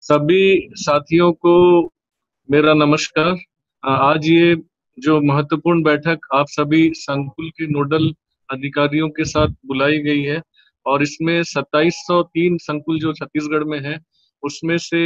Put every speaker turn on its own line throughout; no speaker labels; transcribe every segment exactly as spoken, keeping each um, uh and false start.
सभी साथियों को मेरा नमस्कार। अ, आज ये जो महत्वपूर्ण बैठक आप सभी संकुल के नोडल अधिकारियों के साथ बुलाई गई है, और इसमें सत्ताईस सौ तीन संकुल जो छत्तीसगढ़ में है उसमें से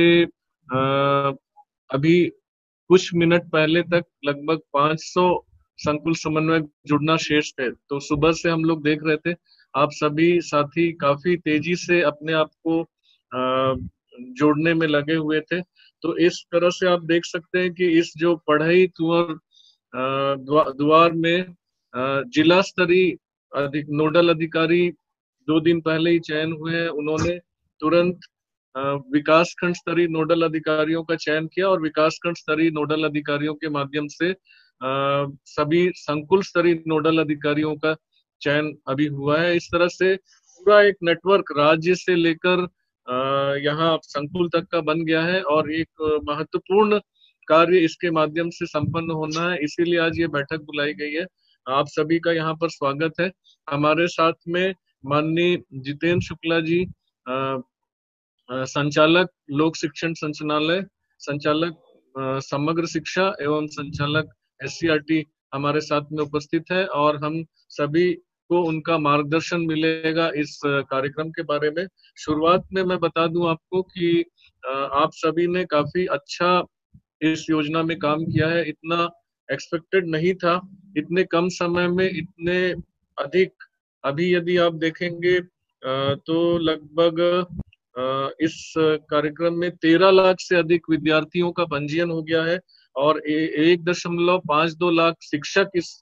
अ, अभी कुछ मिनट पहले तक लगभग पाँच सौ संकुल समन्वयक जुड़ना शेष थे। तो सुबह से हम लोग देख रहे थे, आप सभी साथी काफी तेजी से अपने आप को अ, जोड़ने में लगे हुए थे। तो इस तरह से आप देख सकते हैं कि इस जो पढ़ई तुअर अ, द्वा, द्वार में अ, जिला स्तरीय अधिक नोडल अधिकारी दो दिन पहले ही चयन हुए हैं। उन्होंने तुरंत अ, विकास खंड स्तरीय नोडल अधिकारियों का चयन किया, और विकास खंड स्तरीय नोडल अधिकारियों के माध्यम से अ, सभी संकुल स्तरीय नोडल अधिकारियों का चयन अभी हुआ है। इस तरह से पूरा एक नेटवर्क राज्य से लेकर अ, यहाँ संकुल तक का बन गया है, और एक अ, महत्वपूर्ण कार्य इसके माध्यम से संपन्न होना है, इसीलिए आज ये बैठक बुलाई गई है। आप सभी का यहाँ पर स्वागत है। हमारे साथ में माननीय जितेंद्र शुक्ला जी, अ, अ, संचालक लोक शिक्षण संचालनालय, संचालक अ, समग्र शिक्षा एवं संचालक एससीईआरटी हमारे साथ में उपस्थित है, और हम सभी को उनका मार्गदर्शन मिलेगा इस अ, कार्यक्रम के बारे में। शुरुआत में मैं बता दूं आपको कि अ, आप सभी ने काफी अच्छा इस योजना में काम किया है। इतना एक्सपेक्टेड नहीं था, इतने कम समय में इतने अधिक। अभी यदि आप देखेंगे अ, तो लगभग अ, इस कार्यक्रम में तेरह लाख से अधिक विद्यार्थियों का पंजीयन हो गया है, और एक दशमलव पांच दो लाख शिक्षक इस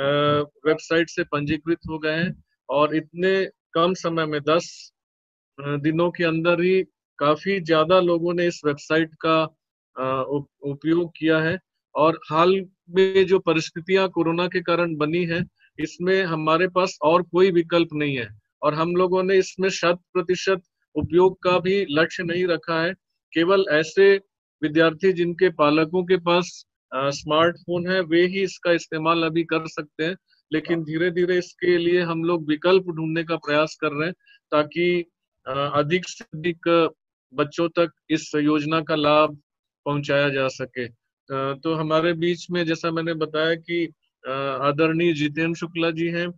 वेबसाइट से पंजीकृत हो गए हैं। और इतने कम समय में दस अ, दिनों के अंदर ही काफी ज्यादा लोगों ने इस वेबसाइट का अ, उप- उपयोग किया है। और हाल में जो परिस्थितियां कोरोना के कारण बनी है, इसमें हमारे पास और कोई विकल्प नहीं है, और हम लोगों ने इसमें शत प्रतिशत उपयोग का भी लक्ष्य नहीं रखा है। केवल ऐसे विद्यार्थी जिनके पालकों के पास स्मार्टफोन है वे ही इसका इस्तेमाल अभी कर सकते हैं, लेकिन धीरे धीरे इसके लिए हम लोग विकल्प ढूंढने का प्रयास कर रहे हैं, ताकि अ, अधिक से अधिक बच्चों तक इस योजना का लाभ पहुंचाया जा सके। अ, तो हमारे बीच में जैसा मैंने बताया कि अ, आदरणीय जितेंद्र शुक्ला जी हैं,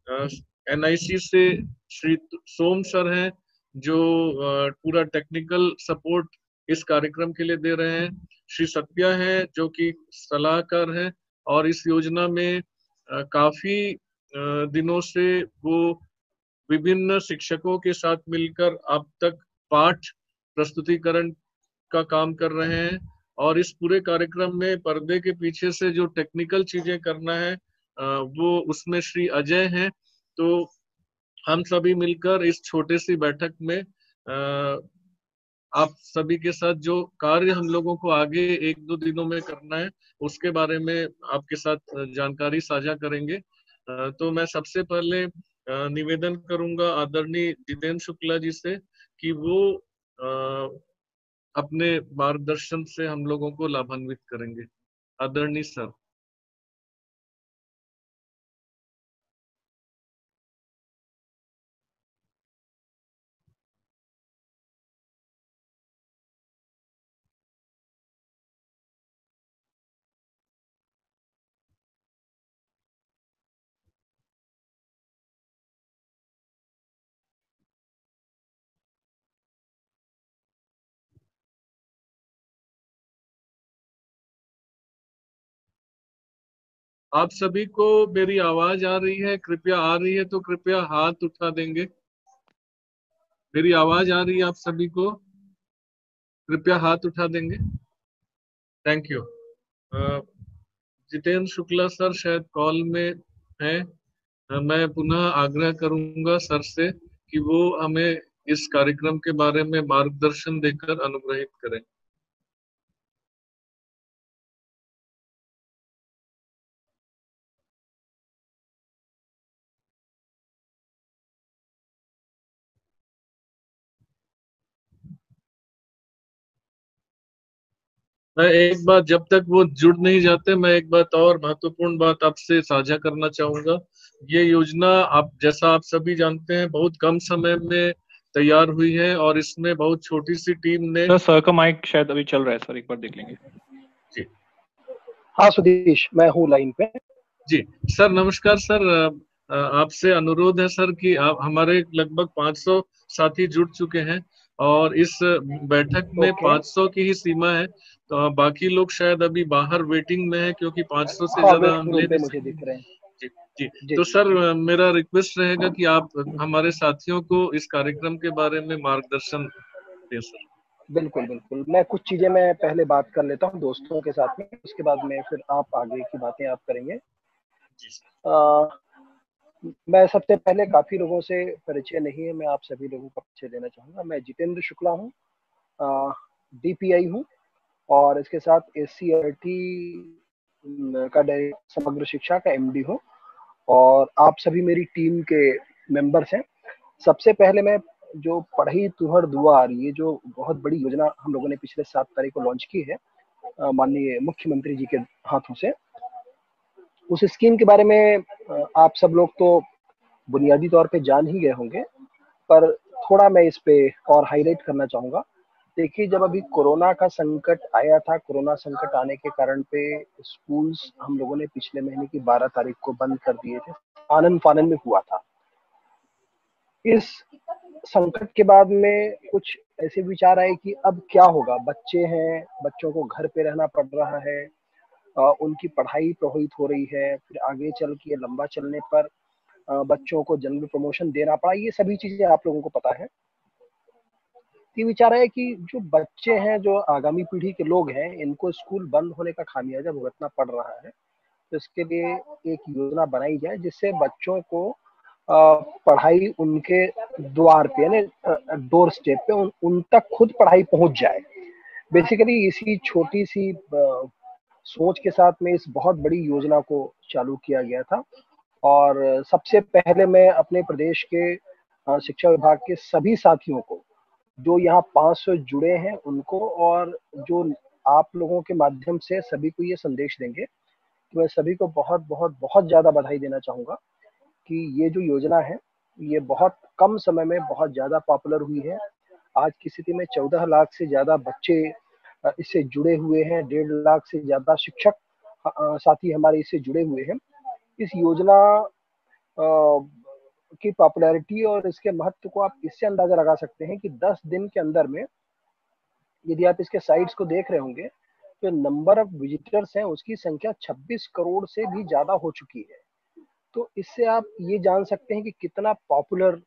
एनआईसी से श्री सोम सर हैं, जो अ, पूरा टेक्निकल सपोर्ट इस कार्यक्रम के लिए दे रहे हैं। श्री सत्या हैं जो कि सलाहकार हैं, और इस योजना में अ, काफी अ, दिनों से वो विभिन्न शिक्षकों के साथ मिलकर अब तक पाठ प्रस्तुतिकरण का काम कर रहे हैं। और इस पूरे कार्यक्रम में पर्दे के पीछे से जो टेक्निकल चीजें करना है अ, वो उसमें श्री अजय हैं। तो हम सभी मिलकर इस छोटे सी बैठक में अ, आप सभी के साथ जो कार्य हम लोगों को आगे एक दो दिनों में करना है उसके बारे में आपके साथ जानकारी साझा करेंगे। अ, तो मैं सबसे पहले अ, निवेदन करूंगा आदरणीय जितेंद्र शुक्ला जी से कि वो अ, अपने मार्गदर्शन से हम लोगों को लाभान्वित करेंगे। आदरणीय सर। आप सभी को मेरी आवाज आ रही है? कृपया आ रही है तो कृपया हाथ उठा देंगे। मेरी आवाज आ रही है आप सभी को? कृपया हाथ उठा देंगे। Thank you. अ, जितेंद्र शुक्ला सर शायद कॉल में है। अ, मैं पुनः आग्रह करूंगा सर से कि वो हमें इस कार्यक्रम के बारे में मार्गदर्शन देकर अनुग्रहित करें। मैं एक बात, जब तक वो जुड़ नहीं जाते, मैं एक बात और महत्वपूर्ण बात आपसे साझा करना चाहूंगा। ये योजना आप जैसा आप सभी जानते हैं बहुत कम समय में तैयार हुई है और इसमें बहुत छोटी सी टीम ने।
सर सर का माइक शायद अभी चल रहा है सर, एक बार देख लेंगे।
जी
हाँ सुदेश, मैं हूँ लाइन पे।
जी सर, नमस्कार सर। अ, आपसे अनुरोध है सर कि आप हमारे लगभग पाँच सौ साथी जुड़ चुके हैं और इस बैठक में
ओके।
पाँच सौ की ही सीमा है। तो बाकी लोग शायद अभी बाहर वेटिंग में है, क्योंकि पाँच सौ से
हाँ,
ज्यादा हम
वेटिंग
ले
रूम पे
नहीं
मुझे
सकते।
दिख रहे हैं।
जी जी।
जी
तो
जी
सर,
जी।
मेरा रिक्वेस्ट रहेगा कि आप हमारे साथियों को इस कार्यक्रम के बारे में मार्गदर्शन दें सर।
बिल्कुल बिल्कुल, मैं कुछ चीजें मैं पहले बात कर लेता हूँ दोस्तों के साथ में, उसके बाद में फिर आप आगे की बातें आप करेंगे।
जी सर।
आ, मैं सबसे पहले, काफी लोगों से परिचय नहीं है, मैं आप सभी लोगों का परिचय देना चाहूंगा। मैं जितेंद्र शुक्ला हूँ, डीपीआई हूँ, और इसके साथ एस सी आर टी का डायरेक्टर समग्र शिक्षा का एमडी हूँ, और आप सभी मेरी टीम के मेंबर्स हैं। सबसे पहले मैं जो पढ़ई तुहर दुआर, ये जो बहुत बड़ी योजना हम लोगों ने पिछले सात तारीख को लॉन्च की है माननीय मुख्यमंत्री जी के हाथों से, उस स्कीम के बारे में आप सब लोग तो बुनियादी तौर पे जान ही गए होंगे, पर थोड़ा मैं इस पे और हाईलाइट करना चाहूंगा। देखिए, जब अभी कोरोना का संकट आया था, कोरोना संकट आने के कारण पे स्कूल्स हम लोगों ने पिछले महीने की बारह तारीख को बंद कर दिए थे। आनन फानन में हुआ था। इस संकट के बाद में कुछ ऐसे विचार आए कि अब क्या होगा, बच्चे हैं, बच्चों को घर पे रहना पड़ रहा है, अ, उनकी पढ़ाई प्रभावित हो रही है, फिर आगे चल के लंबा चलने पर अ, बच्चों को जनरल प्रमोशन देना पड़ा, ये सभी चीजें आप लोगों को पता है। ये विचार है कि जो बच्चे हैं, जो आगामी पीढ़ी के लोग हैं, इनको स्कूल बंद होने का खामियाजा भुगतना पड़ रहा है। तो इसके लिए एक योजना बनाई जाए जिससे बच्चों को अ, पढ़ाई उनके द्वार पे, यानी डोर स्टेप पे उन, उन तक खुद पढ़ाई पहुंच जाए। बेसिकली इसी छोटी सी अ, सोच के साथ में इस बहुत बड़ी योजना को चालू किया गया था। और सबसे पहले मैं अपने प्रदेश के अ, शिक्षा विभाग के सभी साथियों को, जो यहाँ पाँच सौ जुड़े हैं उनको, और जो आप लोगों के माध्यम से सभी को ये संदेश देंगे, तो मैं सभी को बहुत बहुत बहुत ज़्यादा बधाई देना चाहूँगा कि ये जो योजना है, ये बहुत कम समय में बहुत ज़्यादा पॉपुलर हुई है। आज की स्थिति में चौदह लाख से ज़्यादा बच्चे अ, इससे जुड़े हुए हैं, डेढ़ लाख से ज़्यादा शिक्षक अ, साथी हमारे इससे जुड़े हुए हैं। इस योजना अ, की पॉपुलैरिटी और इसके महत्व को आप इससे अंदाजा लगा सकते हैं कि दस दिन के अंदर में, यदि आप इसके साइट्स को देख रहे होंगे, तो नंबर ऑफ विजिटर्स हैं उसकी संख्या छब्बीस करोड़ से भी ज्यादा हो चुकी है। तो इससे आप ये जान सकते हैं कि कितना पॉपुलर।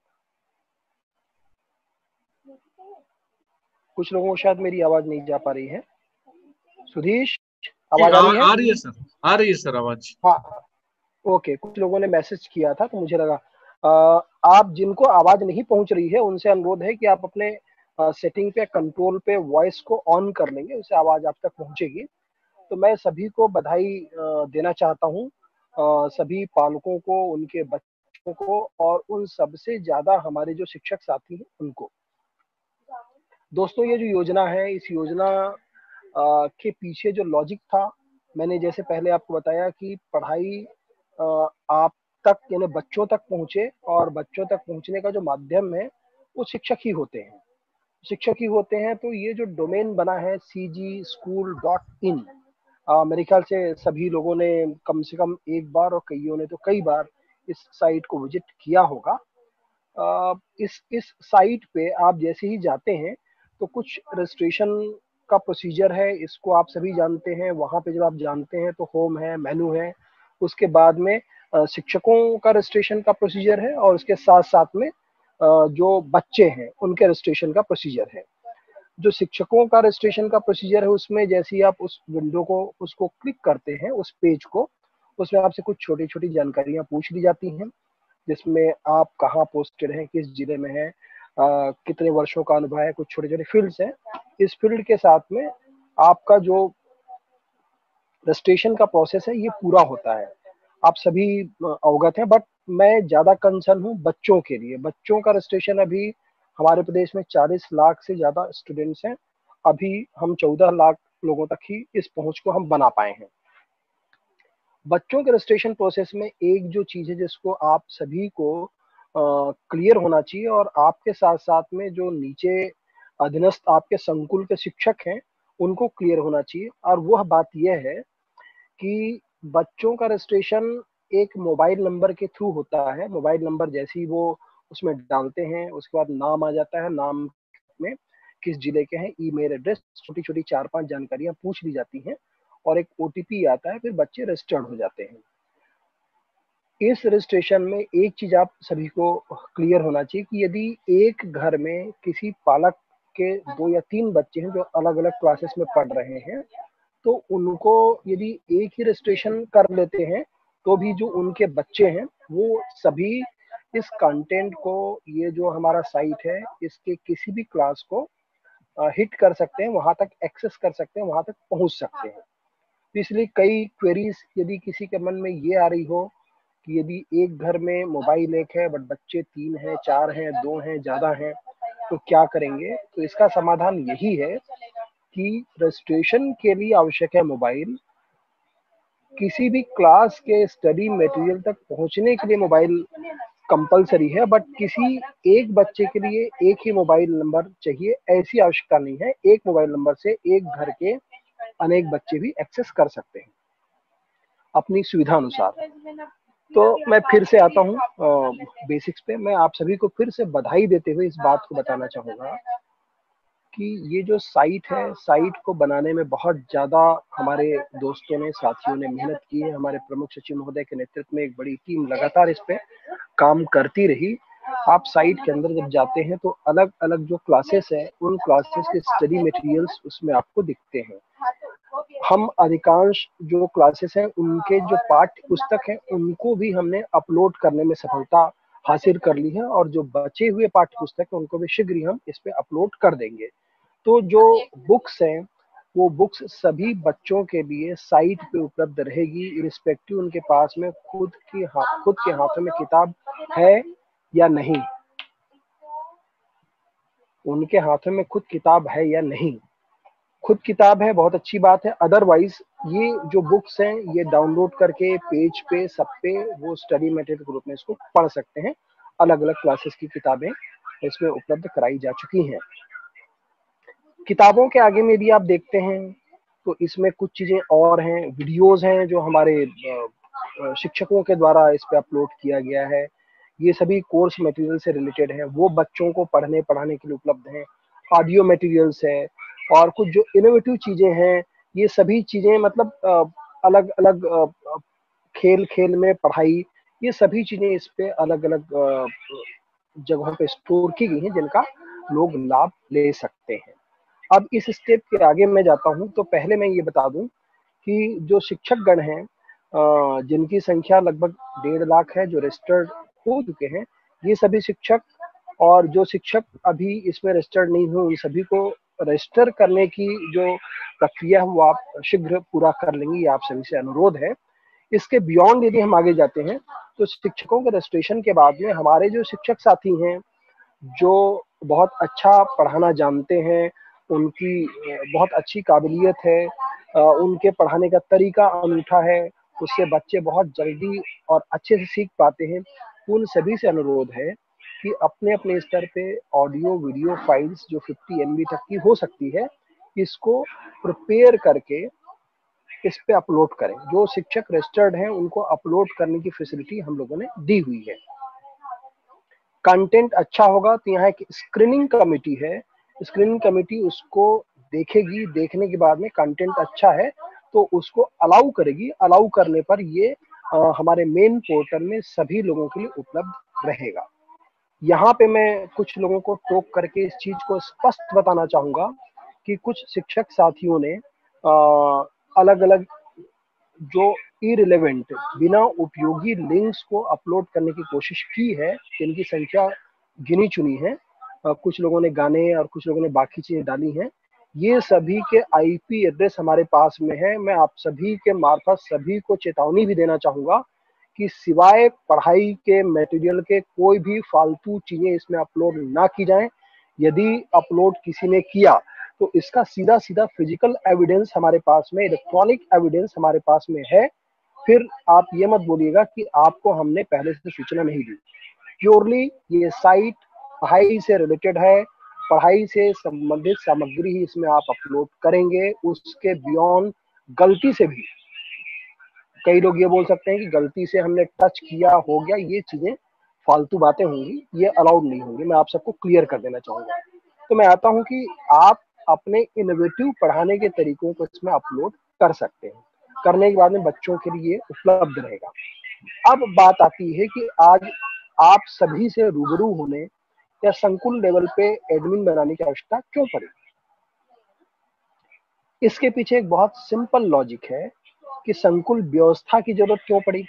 कुछ लोगों को शायद मेरी आवाज नहीं जा पा रही है। सुधीश,
जी,
आवाज
आ,
आ रही है?
आ रही है सर, आ रही है सर आवाज।
हाँ, ओके। कुछ लोगों ने मैसेज किया था तो मुझे लगा आ, आप जिनको आवाज नहीं पहुंच रही है उनसे अनुरोध है कि आप अपने सेटिंग पे, कंट्रोल पे वॉइस को ऑन कर लेंगे, उससे आवाज आप तक पहुंचेगी। तो मैं सभी को बधाई अ, देना चाहता हूं, अ, सभी पालकों को, उनके बच्चों को, और उन सबसे ज्यादा हमारे जो शिक्षक साथी हैं उनको। दोस्तों, ये जो योजना है, इस योजना अ, के पीछे जो लॉजिक था, मैंने जैसे पहले आपको बताया कि पढ़ाई अ, आप तक, यानी बच्चों तक पहुंचे, और बच्चों तक पहुंचने का जो माध्यम है वो शिक्षक ही होते हैं, शिक्षक ही होते हैं। तो ये जो डोमेन बना है सी जी स्कूल डॉट इन, मेरे ख्याल से सभी लोगों ने कम से कम एक बार, और कईयों ने तो कई बार इस साइट को विजिट किया होगा। अ, इस इस साइट पे आप जैसे ही जाते हैं तो कुछ रजिस्ट्रेशन का प्रोसीजर है, इसको आप सभी जानते हैं। वहाँ पे जब आप जानते हैं तो होम है, मेनू है, उसके बाद में अ, शिक्षकों का रजिस्ट्रेशन का प्रोसीजर है, और उसके साथ साथ में अ, जो बच्चे हैं उनके रजिस्ट्रेशन का प्रोसीजर है। जो शिक्षकों का रजिस्ट्रेशन का प्रोसीजर है, उसमें जैसे ही आप उस विंडो को, उसको क्लिक करते हैं, उस पेज को, उसमें आपसे कुछ छोटी छोटी जानकारियां पूछ ली जाती हैं, जिसमें आप कहाँ पोस्टेड हैं, किस जिले में हैं, अ, कितने वर्षों का अनुभव है, कुछ छोटे छोटे फील्ड्स हैं। इस फील्ड के साथ में आपका जो रजिस्ट्रेशन का प्रोसेस है ये पूरा होता है। आप सभी अ, अवगत हैं, बट मैं ज्यादा कंसर्न हूँ बच्चों के लिए। बच्चों का रजिस्ट्रेशन अभी हमारे प्रदेश में चालीस लाख से ज्यादा स्टूडेंट्स हैं, अभी हम चौदह लाख लोगों तक ही इस पहुंच को हम बना पाए हैं। बच्चों के रजिस्ट्रेशन प्रोसेस में एक जो चीज है जिसको आप सभी को क्लियर होना चाहिए और आपके साथ साथ में जो नीचे अधीनस्थ आपके संकुल के शिक्षक हैं उनको क्लियर होना चाहिए। और वह बात यह है कि बच्चों का रजिस्ट्रेशन एक मोबाइल नंबर के थ्रू होता है। मोबाइल नंबर जैसे ही वो उसमें डालते हैं उसके बाद नाम आ जाता है, नाम में किस जिले के हैं, ईमेल एड्रेस, छोटी छोटी चार पांच जानकारियां पूछ ली जाती हैं और एक ओटीपी आता है, फिर बच्चे रजिस्टर्ड हो जाते हैं। इस रजिस्ट्रेशन में एक चीज आप सभी को क्लियर होना चाहिए कि यदि एक घर में किसी पालक के दो या तीन बच्चे हैं जो अलग अलग क्लासेस में पढ़ रहे हैं, तो उनको यदि एक ही रजिस्ट्रेशन कर लेते हैं तो भी जो उनके बच्चे हैं वो सभी इस कंटेंट को, ये जो हमारा साइट है इसके किसी भी क्लास को हिट कर सकते हैं, वहां तक एक्सेस कर सकते हैं, वहां तक पहुंच सकते हैं। तो इसलिए कई क्वेरीज यदि किसी के मन में ये आ रही हो कि यदि एक घर में मोबाइल एक है बट बच्चे तीन हैं, चार हैं, दो हैं, ज्यादा हैं, तो क्या करेंगे, तो इसका समाधान यही है कि रजिस्ट्रेशन के लिए आवश्यक है मोबाइल। किसी भी क्लास के स्टडी मटेरियल तक पहुंचने के लिए मोबाइल कंपलसरी है, बट किसी एक बच्चे के लिए एक ही मोबाइल नंबर चाहिए ऐसी आवश्यकता नहीं है। एक मोबाइल नंबर से एक घर के अनेक बच्चे भी एक्सेस कर सकते हैं अपनी सुविधा अनुसार। तो मैं फिर से आता हूँ बेसिक्स पे। मैं आप सभी को फिर से बधाई देते हुए इस बात को बताना चाहूंगा कि ये जो साइट है, साइट को बनाने में बहुत ज़्यादा हमारे दोस्तों ने, साथियों ने मेहनत की है। हमारे प्रमुख सचिव महोदय के नेतृत्व में एक बड़ी टीम लगातार इस पे काम करती रही। आप साइट के अंदर जब जाते हैं तो अलग अलग जो क्लासेस हैं उन क्लासेस के स्टडी मटेरियल्स उसमें आपको दिखते हैं। हम अधिकांश जो क्लासेस हैं उनके जो पाठ्य पुस्तक हैं उनको भी हमने अपलोड करने में सफलता हासिल कर ली है और जो बचे हुए पाठ्य पुस्तक हैं उनको भी शीघ्र ही हम इस पे अपलोड कर देंगे। तो जो बुक्स हैं वो बुक्स सभी बच्चों के लिए साइट पे उपलब्ध रहेगी, इरिस्पेक्टिव उनके पास में खुद की हाथ खुद के हाथों में किताब है या नहीं, उनके हाथों में खुद किताब है या नहीं। खुद किताब है बहुत अच्छी बात है, अदरवाइज ये जो बुक्स हैं ये डाउनलोड करके पेज पे सब पे वो स्टडी मटेरियल के रूप में इसको पढ़ सकते हैं। अलग अलग क्लासेस की किताबें इसमें उपलब्ध कराई जा चुकी हैं। किताबों के आगे में भी आप देखते हैं तो इसमें कुछ चीजें और हैं, वीडियोस हैं जो हमारे शिक्षकों के द्वारा इस पे अपलोड किया गया है। ये सभी कोर्स मटेरियल से रिलेटेड है, वो बच्चों को पढ़ने पढ़ाने के लिए उपलब्ध हैं। ऑडियो मटेरियल्स है और कुछ जो इनोवेटिव चीजें हैं, ये सभी चीजें मतलब अलग अलग खेल खेल में पढ़ाई, ये सभी चीजें इस पे अलग अलग जगहों पे स्टोर की गई हैं जिनका लोग लाभ ले सकते हैं। अब इस स्टेप के आगे मैं जाता हूं तो पहले मैं ये बता दूं कि जो शिक्षक गण हैं जिनकी संख्या लगभग डेढ़ लाख है जो रजिस्टर्ड हो चुके हैं, ये सभी शिक्षक और जो शिक्षक अभी इसमें रजिस्टर्ड नहीं हुए उन सभी को रजिस्टर करने की जो प्रक्रिया है वो आप शीघ्र पूरा कर लेंगे, ये आप सभी से अनुरोध है। इसके बियॉन्ड यदि हम आगे जाते हैं तो शिक्षकों के रजिस्ट्रेशन के बाद में हमारे जो शिक्षक साथी हैं जो बहुत अच्छा पढ़ाना जानते हैं, उनकी बहुत अच्छी काबिलियत है, उनके पढ़ाने का तरीका अनूठा है, उससे बच्चे बहुत जल्दी और अच्छे से सीख पाते हैं। उन सभी से अनुरोध है कि अपने अपने स्तर पे ऑडियो वीडियो फाइल्स जो पचास एम बी तक की हो सकती है इसको प्रिपेयर करके इस पे अपलोड करें। जो शिक्षक रजिस्टर्ड हैं उनको अपलोड करने की फैसिलिटी हम लोगों ने दी हुई है। कंटेंट अच्छा होगा तो यहाँ एक स्क्रीनिंग कमेटी है, स्क्रीनिंग कमेटी उसको देखेगी, देखने के बाद में कंटेंट अच्छा है तो उसको अलाउ करेगी। अलाउ करने पर ये आ, हमारे मेन पोर्टल में सभी लोगों के लिए उपलब्ध रहेगा। यहाँ पे मैं कुछ लोगों को टोक करके इस चीज को स्पष्ट बताना चाहूंगा कि कुछ शिक्षक साथियों ने अलग अलग जो इरिलेवेंट बिना उपयोगी लिंक्स को अपलोड करने की कोशिश की है, जिनकी संख्या गिनी चुनी है, कुछ लोगों ने गाने और कुछ लोगों ने बाकी चीजें डाली हैं, ये सभी के आईपी एड्रेस हमारे पास में है। मैं आप सभी के मार्फत सभी को चेतावनी भी देना चाहूंगा कि सिवाय पढ़ाई के मटेरियल के कोई भी फालतू चीजें इसमें अपलोड ना की जाएं। यदि अपलोड किसी ने किया तो इसका सीधा सीधा फिजिकल एविडेंस हमारे पास में, इलेक्ट्रॉनिक एविडेंस हमारे पास में है। फिर आप ये मत बोलिएगा कि आपको हमने पहले से सूचना नहीं दी। प्योरली ये साइट पढ़ाई से रिलेटेड है, पढ़ाई से संबंधित सामग्री ही इसमें आप अपलोड करेंगे। उसके बियॉन्ड गलती से भी, कई लोग ये बोल सकते हैं कि गलती से हमने टच किया हो गया, ये चीजें फालतू बातें होंगी, ये अलाउड नहीं होंगी। मैं आप सबको क्लियर कर देना चाहूंगा। तो मैं आता हूं कि आप अपने इनोवेटिव पढ़ाने के तरीकों को इसमें अपलोड कर सकते हैं। करने के बाद में बच्चों के लिए उपलब्ध रहेगा। अब बात आती है कि आज आप सभी से रूबरू होने या संकुल लेवल पे एडमिन बनाने की आवश्यकता क्यों पड़ी? इसके पीछे एक बहुत सिंपल लॉजिक है कि संकुल व्यवस्था की जरूरत क्यों पड़ी।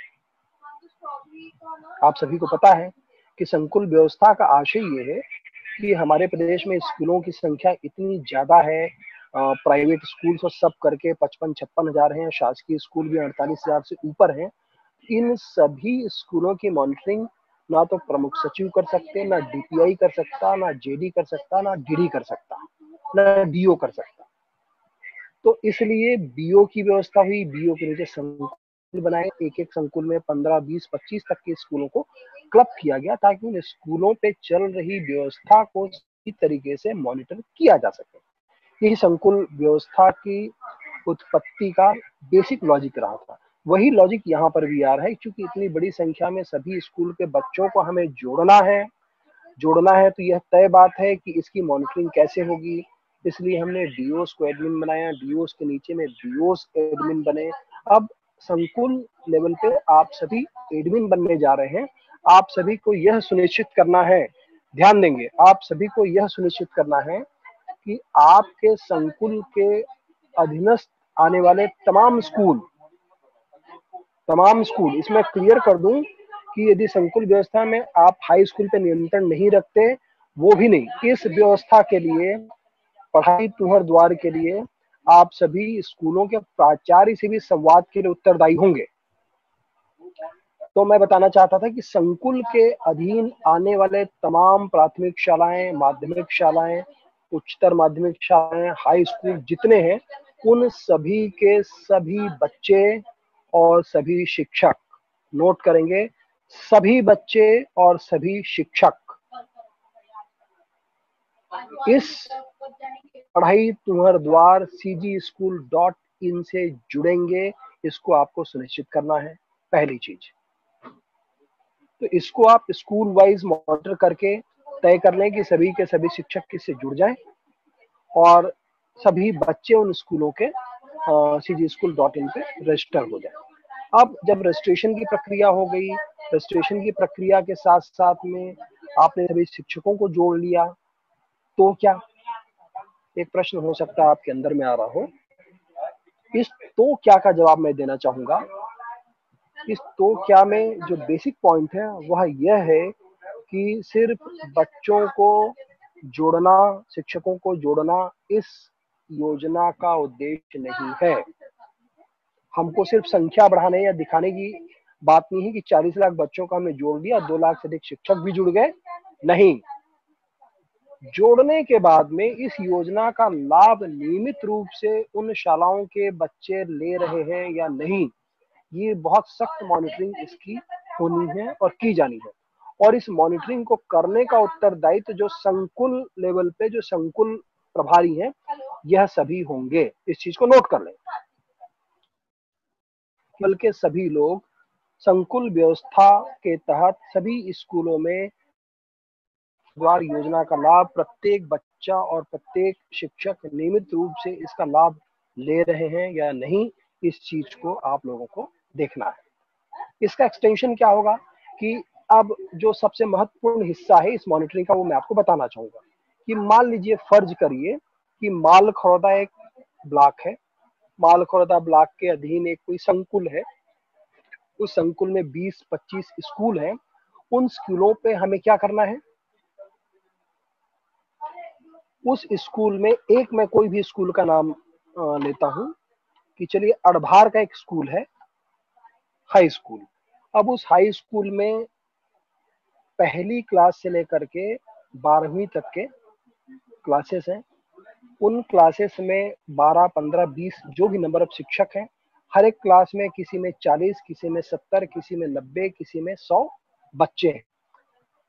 आप सभी को पता है कि संकुल व्यवस्था का आशय ये है कि हमारे प्रदेश में स्कूलों की संख्या इतनी ज्यादा है, प्राइवेट स्कूल तो सब करके पचपन छप्पन हजार है, शासकीय स्कूल भी अड़तालीस हजार से ऊपर हैं। इन सभी स्कूलों की मॉनिटरिंग ना तो प्रमुख सचिव कर सकते, ना डीपीआई कर सकता, ना जेडी कर सकता, ना डीडी कर सकता, ना डीओ कर सकता। तो इसलिए बीओ की व्यवस्था हुई, बीओ के नीचे संकुल बनाए, एक एक संकुल में पंद्रह बीस पच्चीस तक के स्कूलों को क्लब किया गया ताकि उन स्कूलों पे चल रही व्यवस्था को सही तरीके से मॉनिटर किया जा सके। यही संकुल व्यवस्था की उत्पत्ति का बेसिक लॉजिक रहा था। वही लॉजिक यहाँ पर भी आ रहा है, क्योंकि इतनी बड़ी संख्या में सभी स्कूल के बच्चों को हमें जोड़ना है जोड़ना है तो यह तय बात है कि इसकी मॉनिटरिंग कैसे होगी। इसलिए हमने डीओस को एडमिन बनाया, डीओस के नीचे में बीओस एडमिन बने। अब संकुल लेवल पे आप सभी एडमिन बनने जा रहे हैं। आप सभी को यह सुनिश्चित करना है, ध्यान देंगे, आप सभी को यह सुनिश्चित करना है कि आपके संकुल के अधीनस्थ आने वाले तमाम स्कूल तमाम स्कूल इसमें क्लियर कर दूं कि यदि संकुल व्यवस्था में आप हाई स्कूल पे नियंत्रण नहीं रखते, वो भी नहीं, इस व्यवस्था के लिए, पढ़ाई तुहर द्वार के लिए आप सभी स्कूलों के प्राचार्य से भी संवाद के लिए उत्तरदायी होंगे। तो मैं बताना चाहता था कि संकुल के अधीन आने वाले तमाम प्राथमिक शालाएं, माध्यमिक शालाएं, उच्चतर माध्यमिक शालाएं, हाई स्कूल जितने हैं, उन सभी के सभी बच्चे और सभी शिक्षक, नोट करेंगे, सभी बच्चे और सभी शिक्षक इस पढ़ाई तुम्हार द्वार सी जी स्कूल डॉट इन से जुड़ेंगे। इसको आपको सुनिश्चित करना है, पहली चीज। तो इसको आप स्कूल वाइज मॉनिटर करके तय कर लें कि सभी के सभी शिक्षक किससे जुड़ जाएं और सभी बच्चे उन स्कूलों के सी जी स्कूल डॉट इन पे रजिस्टर हो जाए। अब जब रजिस्ट्रेशन की प्रक्रिया हो गई, रजिस्ट्रेशन की प्रक्रिया के साथ साथ में आपने सभी शिक्षकों को जोड़ लिया, तो क्या, एक प्रश्न हो सकता है आपके अंदर में आ रहा हो। इस तो क्या का जवाब मैं देना चाहूंगा। इस तो क्या में जो बेसिक पॉइंट है वह यह है कि सिर्फ बच्चों को जोड़ना, शिक्षकों को जोड़ना इस योजना का उद्देश्य नहीं है। हमको सिर्फ संख्या बढ़ाने या दिखाने की बात नहीं है कि चालीस लाख बच्चों का हमने जोड़ दिया, दो लाख से अधिक शिक्षक भी जुड़ गए, नहीं। जोड़ने के बाद में इस योजना का लाभ नियमित रूप से उन शालाओं के बच्चे ले रहे हैं या नहीं, ये बहुत सख्त मॉनिटरिंग इसकी होनी है और की जानी है। और इस मॉनिटरिंग को करने का उत्तरदायित्व जो संकुल लेवल पे जो संकुल प्रभारी हैं, यह सभी होंगे। इस चीज को नोट कर लें। बल्कि सभी लोग संकुल व्यवस्था के तहत सभी स्कूलों में द्वार योजना का लाभ प्रत्येक बच्चा और प्रत्येक शिक्षक नियमित रूप से इसका लाभ ले रहे हैं या नहीं, इस चीज को आप लोगों को देखना है। इसका एक्सटेंशन क्या होगा कि अब जो सबसे महत्वपूर्ण हिस्सा है इस मॉनिटरिंग का, वो मैं आपको बताना चाहूंगा कि मान लीजिए, फर्ज करिए कि मालखरौदा एक ब्लॉक है, मालखरौदा ब्लॉक के अधीन एक कोई संकुल है, उस संकुल में बीस पच्चीस स्कूल हैं। उन स्कूलों पे हमें क्या करना है, उस स्कूल में, एक मैं कोई भी स्कूल का नाम लेता हूं कि चलिए अड़भार का एक स्कूल है, हाई स्कूल। अब उस हाई स्कूल में पहली क्लास से लेकर के बारहवीं तक के क्लासेस हैं। उन क्लासेस में बारह पंद्रह बीस जो भी नंबर ऑफ शिक्षक हैं, हर एक क्लास में किसी में चालीस, किसी में सत्तर, किसी में नब्बे, किसी में सौ बच्चे हैं।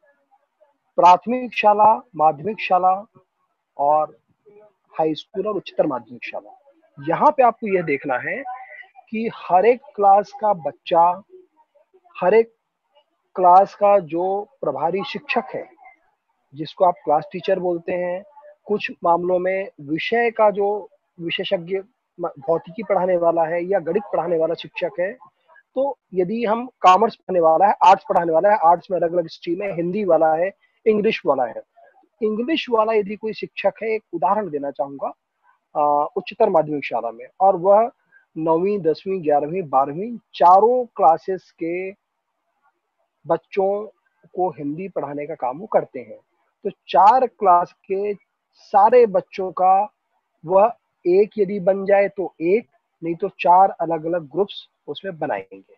प्राथमिक शाला, माध्यमिक शाला और हाई स्कूल और उच्चतर माध्यमिक शाला। यहाँ पे आपको यह देखना है कि हर एक क्लास का बच्चा, हर एक क्लास का जो प्रभारी शिक्षक है, जिसको आप क्लास टीचर बोलते हैं, कुछ मामलों में विषय का जो विशेषज्ञ भौतिकी पढ़ाने वाला है या गणित पढ़ाने वाला शिक्षक है, तो यदि हम कॉमर्स पढ़ाने वाला है, आर्ट्स पढ़ाने वाला है, आर्ट्स में अलग अलग स्ट्रीम है, हिंदी वाला है, इंग्लिश वाला है, इंग्लिश वाला यदि कोई शिक्षक है, एक उदाहरण देना चाहूंगा उच्चतर माध्यमिक शाला में, और वह नौवीं, दसवीं, ग्यारहवीं, बारहवीं चारों क्लासेस के बच्चों को हिंदी पढ़ाने का काम वो करते हैं, तो चार क्लास के सारे बच्चों का वह एक यदि बन जाए तो एक, नहीं तो चार अलग अलग ग्रुप्स उसमें बनाएंगे।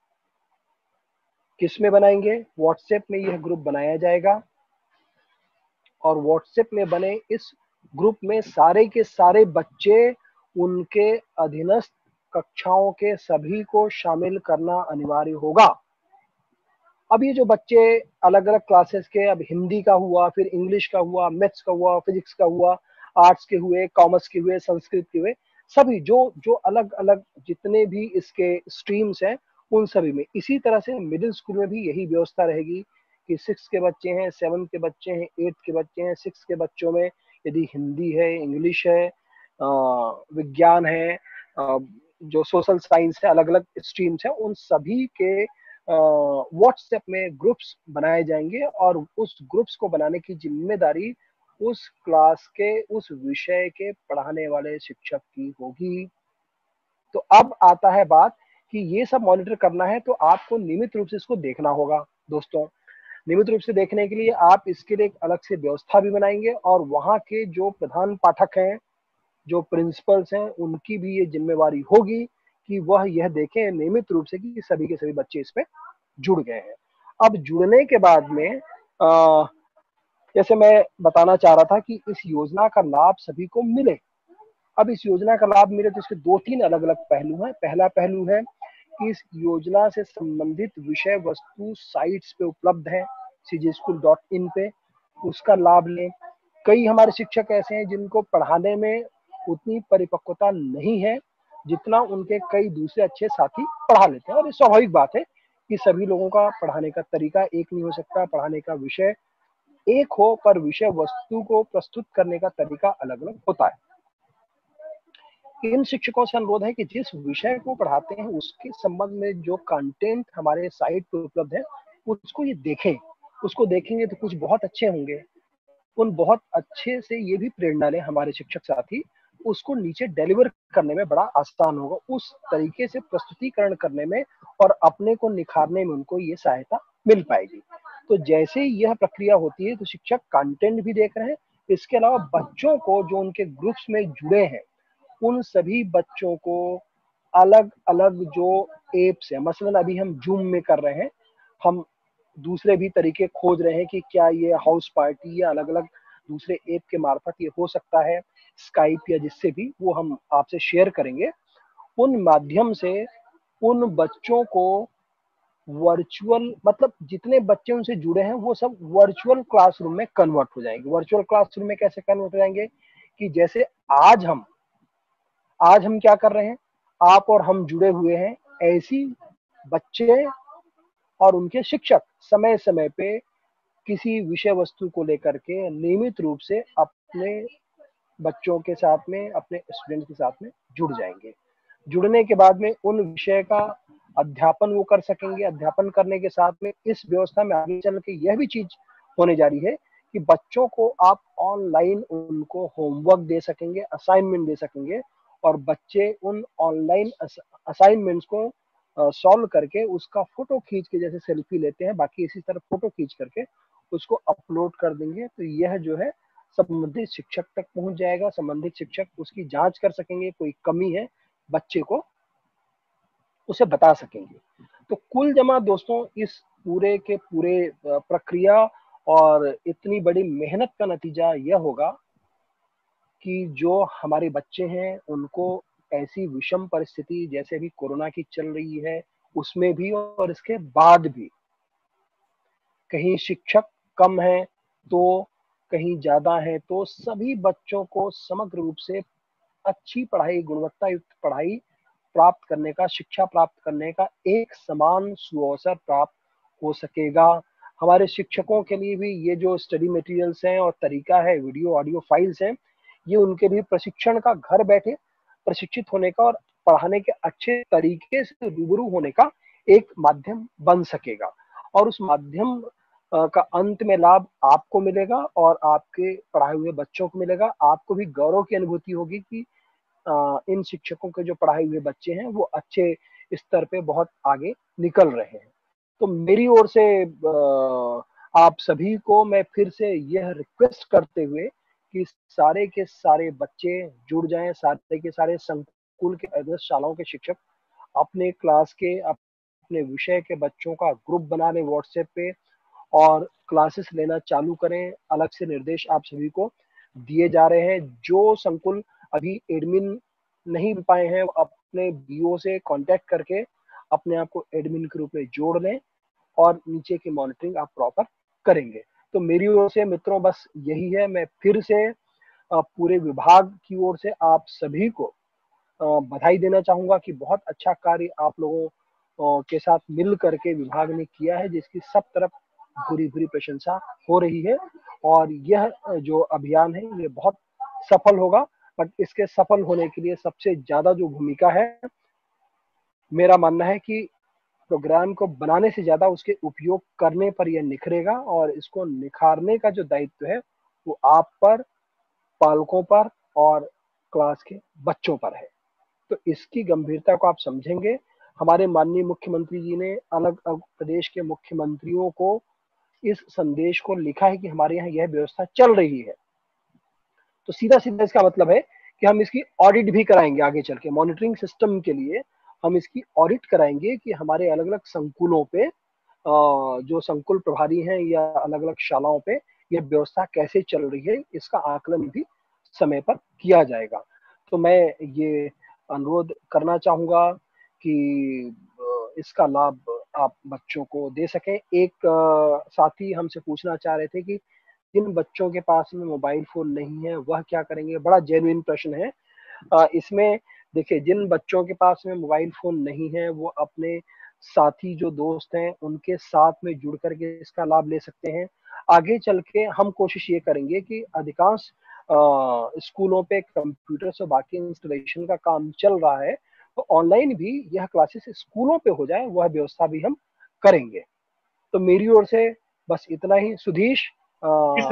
किस में बनाएंगे? व्हाट्सएप में यह ग्रुप बनाया जाएगा और व्हाट्सएप में बने इस ग्रुप में सारे के सारे बच्चे, उनके अधीनस्थ कक्षाओं के सभी को शामिल करना अनिवार्य होगा। अब ये जो बच्चे अलग अलग क्लासेस के, अब हिंदी का हुआ, फिर इंग्लिश का हुआ, मैथ्स का हुआ, फिजिक्स का हुआ, आर्ट्स के हुए, कॉमर्स के हुए, संस्कृत के हुए, सभी जो जो अलग अलग जितने भी इसके स्ट्रीम्स हैं, उन सभी में इसी तरह से मिडिल स्कूल में भी यही व्यवस्था रहेगी कि सिक्स के बच्चे हैं, सेवन के बच्चे हैं, एट्थ के बच्चे हैं, सिक्स के बच्चों में यदि हिंदी है, इंग्लिश है, विज्ञान है, जो सोशल साइंस है, अलग अलग स्ट्रीम्स हैं, उन सभी के व्हाट्सएप में ग्रुप्स बनाए जाएंगे और उस ग्रुप्स को बनाने की जिम्मेदारी उस क्लास के, उस विषय के पढ़ाने वाले शिक्षक की होगी। तो अब आता है बात कि ये सब मॉनिटर करना है तो आपको नियमित रूप से इसको देखना होगा। दोस्तों, नियमित रूप से देखने के लिए आप इसके लिए एक अलग से व्यवस्था भी बनाएंगे और वहाँ के जो प्रधान पाठक हैं, जो प्रिंसिपल्स हैं, उनकी भी ये जिम्मेवारी होगी कि वह यह देखें नियमित रूप से कि सभी के सभी बच्चे इसमें जुड़ गए हैं। अब जुड़ने के बाद में आ, जैसे मैं बताना चाह रहा था कि इस योजना का लाभ सभी को मिले। अब इस योजना का लाभ मिले तो इसके दो तीन अलग अलग पहलू हैं। पहला पहलू है कि इस योजना से संबंधित विषय वस्तु साइट्स पे उपलब्ध है, सी जी स्कूल डॉट इन पे, उसका लाभ लें। कई हमारे शिक्षक ऐसे हैं जिनको पढ़ाने में उतनी परिपक्वता नहीं है जितना उनके कई दूसरे अच्छे साथी पढ़ा लेते हैं, और ये स्वाभाविक बात है कि सभी लोगों का पढ़ाने का तरीका एक नहीं हो सकता, पढ़ाने का विषय एक हो पर विषय वस्तु को प्रस्तुत करने का तरीका अलग अलग होता है। इन शिक्षकों से अनुरोध है कि जिस विषय को पढ़ाते हैं उसके संबंध में जो कंटेंट हमारे साइट पर उपलब्ध है उसको ये देखें। उसको देखेंगे तो कुछ बहुत अच्छे होंगे, उन बहुत अच्छे से ये भी प्रेरणा लें हमारे शिक्षक साथी, उसको नीचे डिलीवर करने में बड़ा आसान होगा, उस तरीके से प्रस्तुतिकरण करने में और अपने को निखारने में उनको ये सहायता मिल पाएगी। तो जैसे ही यह प्रक्रिया होती है तो शिक्षक कंटेंट भी देख रहे हैं, इसके अलावा बच्चों को जो उनके ग्रुप्स में जुड़े हैं उन सभी बच्चों को अलग अलग जो एप्स है, मसलन अभी हम जूम में कर रहे हैं, हम दूसरे भी तरीके खोज रहे हैं कि क्या ये हाउस पार्टी या अलग अलग दूसरे ऐप के मार्फत ये हो सकता है, स्काइप या जिससे भी, वो हम आपसे शेयर करेंगे। उन माध्यम से उन बच्चों को वर्चुअल, मतलब जितने बच्चे उनसे जुड़े हैं वो सब वर्चुअल क्लासरूम में कन्वर्ट हो जाएंगे। वर्चुअल क्लासरूम में कैसे कन्वर्ट हो जाएंगे कि जैसे आज हम आज हम क्या कर रहे हैं, आप और हम जुड़े हुए हैं, ऐसी बच्चे और उनके शिक्षक समय समय पे किसी विषय वस्तु को लेकर के नियमित रूप से अपने बच्चों के साथ में, अपने स्टूडेंट के साथ में जुड़ जाएंगे। जुड़ने के बाद में उन विषय का अध्यापन वो कर सकेंगे। अध्यापन करने के साथ में इस व्यवस्था में आगे चल के यह भी चीज होने जा रही है कि बच्चों को आप ऑनलाइन उनको होमवर्क दे सकेंगे, असाइनमेंट दे सकेंगे, और बच्चे उन ऑनलाइन असाइनमेंट्स को सॉल्व करके उसका फोटो खींच के, जैसे सेल्फी लेते हैं बाकी इसी तरह फोटो खींच करके उसको अपलोड कर देंगे। तो यह जो है संबंधित शिक्षक तक पहुंच जाएगा, संबंधित शिक्षक उसकी जांच कर सकेंगे, कोई कमी है बच्चे को उसे बता सकेंगे। तो कुल जमा दोस्तों इस पूरे के पूरे प्रक्रिया और इतनी बड़ी मेहनत का नतीजा यह होगा कि जो हमारे बच्चे हैं उनको ऐसी विषम परिस्थिति जैसे भी कोरोना की चल रही है उसमें भी और इसके बाद भी, कहीं शिक्षक कम है, तो कहीं ज्यादा है, तो सभी बच्चों को समग्र रूप से अच्छी पढ़ाई, गुणवत्ता युक्त पढ़ाई प्राप्त करने का, शिक्षा प्राप्त करने का एक समान सुअवसर प्राप्त हो सकेगा। हमारे शिक्षकों के लिए भी ये जो स्टडी मटेरियल्स हैं और तरीका है, वीडियो ऑडियो फाइल्स हैं, ये उनके लिए प्रशिक्षण का, घर बैठे प्रशिक्षित होने का और पढ़ाने के अच्छे तरीके से रूबरू होने का एक माध्यम बन सकेगा। और उस माध्यम का अंत में लाभ आपको मिलेगा और आपके पढ़ाए हुए बच्चों को मिलेगा। आपको भी गौरव की अनुभूति होगी कि इन शिक्षकों के जो पढ़ाए हुए बच्चे हैं वो अच्छे स्तर पे बहुत आगे निकल रहे हैं। तो मेरी ओर से आप सभी को मैं फिर से यह रिक्वेस्ट करते हुए कि सारे के सारे बच्चे जुड़ जाएं, सारे के सारे संकुल के आदर्श शालाओं के शिक्षक अपने क्लास के, अपने विषय के बच्चों का ग्रुप बना लें व्हाट्सएप पे और क्लासेस लेना चालू करें। अलग से निर्देश आप सभी को दिए जा रहे हैं। जो संकुल अभी एडमिन नहीं पाए हैं, अपने बीओ से कांटेक्ट करके अपने आप को एडमिन के रूप में जोड़ लें और नीचे की मॉनिटरिंग आप प्रॉपर करेंगे। तो मेरी ओर से मित्रों बस यही है। मैं फिर से पूरे विभाग की ओर से आप सभी को बधाई देना चाहूंगा कि बहुत अच्छा कार्य आप लोगों के साथ मिल करके विभाग ने किया है, जिसकी सब तरफ भूरी भूरी प्रशंसा हो रही है। और यह जो अभियान है ये बहुत सफल होगा। बट इसके सफल होने के लिए सबसे ज्यादा जो भूमिका है, मेरा मानना है कि प्रोग्राम को बनाने से ज्यादा उसके उपयोग करने पर यह निखरेगा और इसको निखारने का जो दायित्व है वो आप पर, पालकों पर और क्लास के बच्चों पर है। तो इसकी गंभीरता को आप समझेंगे। हमारे माननीय मुख्यमंत्री जी ने अलग अलग प्रदेश के मुख्यमंत्रियों को इस संदेश को लिखा है कि हमारे यहाँ यह व्यवस्था चल रही है। तो सीधा सीधा इसका मतलब है कि हम इसकी ऑडिट भी कराएंगे आगे चल के। मॉनिटरिंग सिस्टम के लिए हम इसकी ऑडिट कराएंगे कि हमारे अलग अलग संकुलों पे, जो संकुल प्रभारी हैं या अलग अलग शालाओं पे यह व्यवस्था कैसे चल रही है, इसका आकलन भी समय पर किया जाएगा। तो मैं ये अनुरोध करना चाहूंगा कि इसका लाभ आप बच्चों को दे सकें। एक साथी हमसे पूछना चाह रहे थे कि जिन बच्चों के पास में मोबाइल फोन नहीं है वह क्या करेंगे। बड़ा जेन्युइन प्रश्न है। इसमें देखिए, जिन बच्चों के पास में मोबाइल फोन नहीं है वो अपने साथी जो दोस्त हैं उनके साथ में जुड़ करके इसका लाभ ले सकते हैं। आगे चल के हम कोशिश ये करेंगे कि अधिकांश स्कूलों पे कंप्यूटर से बाकी इंस्टॉलेशन का काम चल रहा है, तो ऑनलाइन भी यह क्लासेस स्कूलों पे हो जाए, वह व्यवस्था भी हम करेंगे। तो मेरी ओर से बस इतना ही। सुधीश, आ,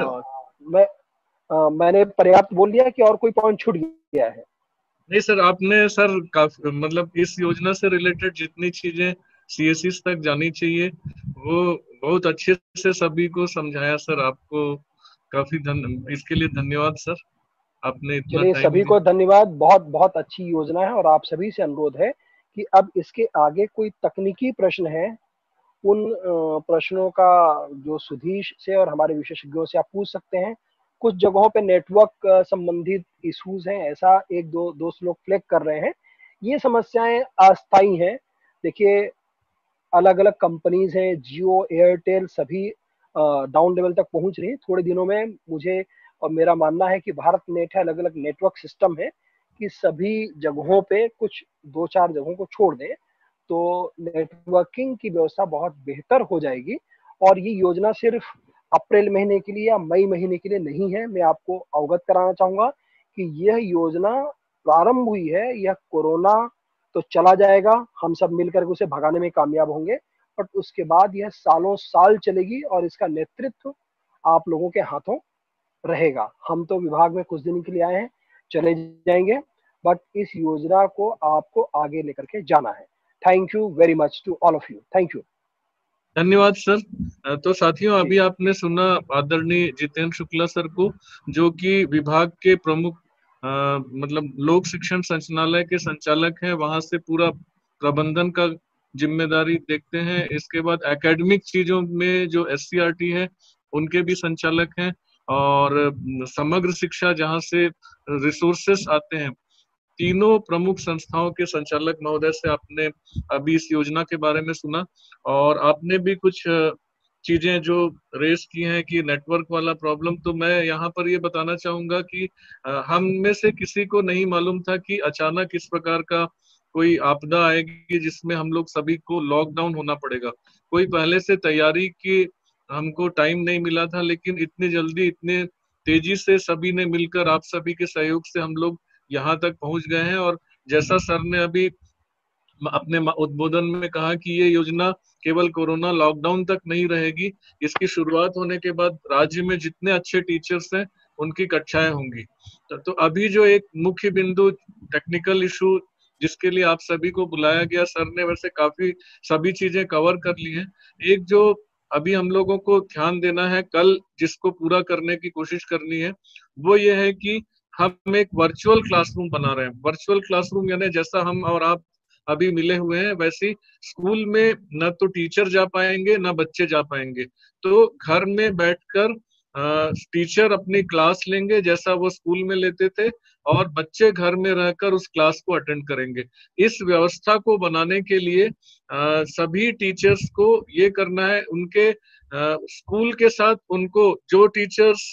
मैं आ, मैंने पर्याप्त बोल दिया कि और कोई पॉइंट छूट गया है?
नहीं सर, आपने सर काफी, मतलब इस योजना से रिलेटेड जितनी चीजें सीएससी तक जानी चाहिए वो बहुत अच्छे से सभी को समझाया सर। आपको काफी धन इसके लिए धन्यवाद सर, आपने इतना
चलिए
टाइम
सभी
दिया।
को धन्यवाद। बहुत बहुत अच्छी योजना है और आप सभी से अनुरोध है कि अब इसके आगे कोई तकनीकी प्रश्न है, उन प्रश्नों का जो सुधीश से और हमारे विशेषज्ञों से आप पूछ सकते हैं। कुछ जगहों पे नेटवर्क संबंधित इश्यूज हैं, ऐसा एक दो दोस्त लोग फ्लैग कर रहे हैं। ये समस्याएं अस्थायी हैं। देखिए, अलग अलग कंपनीज हैं, जियो, एयरटेल, सभी डाउन लेवल तक पहुंच रही है। थोड़े दिनों में मुझे और मेरा मानना है कि भारत नेट है, अलग अलग नेटवर्क सिस्टम है कि सभी जगहों पे, कुछ दो चार जगहों को छोड़ दें तो नेटवर्किंग की व्यवस्था बहुत बेहतर हो जाएगी। और ये योजना सिर्फ अप्रैल महीने के लिए या मई महीने के लिए नहीं है। मैं आपको अवगत कराना चाहूंगा कि यह योजना प्रारंभ हुई है, यह कोरोना तो चला जाएगा, हम सब मिलकर उसे भगाने में कामयाब होंगे, बट उसके बाद यह सालों साल चलेगी और इसका नेतृत्व आप लोगों के हाथों रहेगा। हम तो विभाग में कुछ दिन के लिए आए हैं, चले जाएंगे, बट इस योजना को आपको आगे लेकर के जाना है। Thank you very much to all of you. Thank you.
धन्यवाद सर। तो साथियों, अभी आपने सुना आदरणीय जितेंद्र शुक्ला सर को, जो कि विभाग के प्रमुख आ, मतलब लोक शिक्षण संचालय के संचालक हैं। वहां से पूरा प्रबंधन का जिम्मेदारी देखते हैं। इसके बाद एकेडमिक चीजों में जो एससीईआरटी है उनके भी संचालक हैं, और समग्र शिक्षा जहां से रिसोर्सेस आते हैं, तीनों प्रमुख संस्थाओं के संचालक महोदय से आपने अभी इस योजना के बारे में सुना। और आपने भी कुछ चीजें जो रेस की हैं कि नेटवर्क वाला प्रॉब्लम, तो मैं यहाँ पर ये बताना चाहूंगा कि अ, हम में से किसी को नहीं मालूम था कि अचानक इस प्रकार का कोई आपदा आएगी जिसमें हम लोग सभी को लॉकडाउन होना पड़ेगा। कोई पहले से तैयारी की हमको टाइम नहीं मिला था, लेकिन इतनी जल्दी इतने तेजी से सभी ने मिलकर, आप सभी के सहयोग से हम लोग यहाँ तक पहुंच गए हैं। और जैसा सर ने अभी अपने उद्बोधन में कहा कि ये योजना केवल कोरोना लॉकडाउन तक नहीं रहेगी, इसकी शुरुआत होने के बाद राज्य में जितने अच्छे टीचर्स हैं उनकी कक्षाएं होंगी। तो, तो अभी जो एक मुख्य बिंदु टेक्निकल इशू जिसके लिए आप सभी को बुलाया गया, सर ने वैसे काफी सभी चीजें कवर कर ली हैं। एक जो अभी हम लोगों को ध्यान देना है, कल जिसको पूरा करने की कोशिश करनी है, वो ये है कि हम एक वर्चुअल क्लासरूम बना रहे हैं। वर्चुअल क्लासरूम यानी जैसा हम और आप अभी मिले हुए हैं, वैसे स्कूल में न तो टीचर जा पाएंगे न बच्चे जा पाएंगे। तो घर में बैठकर टीचर अपनी क्लास लेंगे जैसा वो स्कूल में लेते थे, और बच्चे घर में रहकर उस क्लास को अटेंड करेंगे। इस व्यवस्था को बनाने के लिए आ, सभी टीचर्स को ये करना है, उनके आ, स्कूल के साथ उनको जो टीचर्स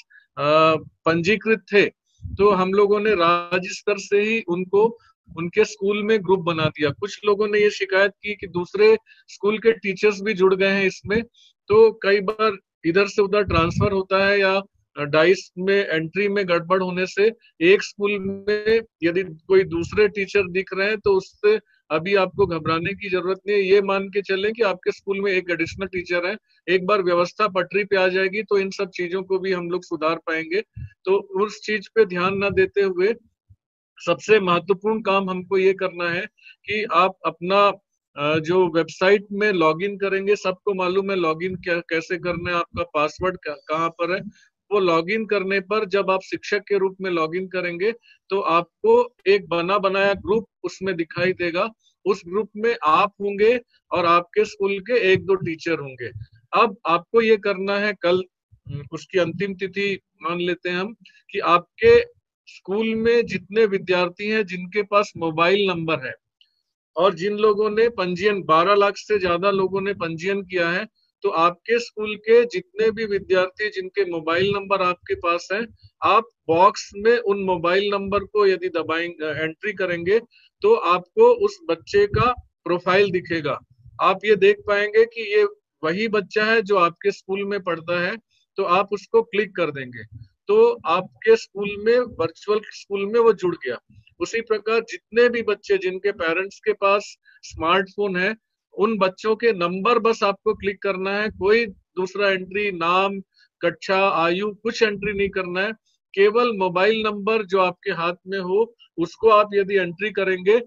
पंजीकृत थे, तो हम लोगों ने राज्य स्तर से ही उनको उनके स्कूल में ग्रुप बना दिया। कुछ लोगों ने ये शिकायत की कि दूसरे स्कूल के टीचर्स भी जुड़ गए हैं इसमें, तो कई बार इधर से उधर ट्रांसफर होता है या डाइस में एंट्री में गड़बड़ होने से एक स्कूल में यदि कोई दूसरे टीचर दिख रहे हैं तो उससे अभी आपको घबराने की जरूरत नहीं है। ये मान के चलें कि आपके स्कूल में एक एडिशनल टीचर है। एक बार व्यवस्था पटरी पे आ जाएगी तो इन सब चीजों को भी हम लोग सुधार पाएंगे। तो उस चीज पे ध्यान न देते हुए सबसे महत्वपूर्ण काम हमको ये करना है कि आप अपना जो वेबसाइट में लॉगिन करेंगे, सबको मालूम है लॉगिन कैसे करना है, आपका पासवर्ड कहाँ पर है। वो लॉगिन करने पर जब आप शिक्षक के रूप में लॉगिन करेंगे तो आपको एक बना बनाया ग्रुप उसमें दिखाई देगा। उस ग्रुप में आप होंगे और आपके स्कूल के एक दो टीचर होंगे। अब आपको ये करना है, कल उसकी अंतिम तिथि मान लेते हैं हम, कि आपके स्कूल में जितने विद्यार्थी हैं जिनके पास मोबाइल नंबर है और जिन लोगों ने पंजीयन, बारह लाख से ज्यादा लोगों ने पंजीयन किया है, तो आपके स्कूल के जितने भी विद्यार्थी जिनके मोबाइल नंबर आपके पास है, आप बॉक्स में उन मोबाइल नंबर को यदि दबाएंगे, एंट्री करेंगे, तो आपको उस बच्चे का प्रोफाइल दिखेगा। आप ये देख पाएंगे कि ये वही बच्चा है जो आपके स्कूल में पढ़ता है, तो आप उसको क्लिक कर देंगे तो आपके स्कूल में, वर्चुअल स्कूल में वो जुड़ गया। उसी प्रकार जितने भी बच्चे जिनके पेरेंट्स के पास स्मार्टफोन है, उन बच्चों के नंबर बस आपको क्लिक करना है। कोई दूसरा एंट्री, नाम, कक्षा, आयु कुछ एंट्री नहीं करना है। केवल मोबाइल नंबर जो आपके हाथ में हो उसको आप यदि एंट्री करेंगे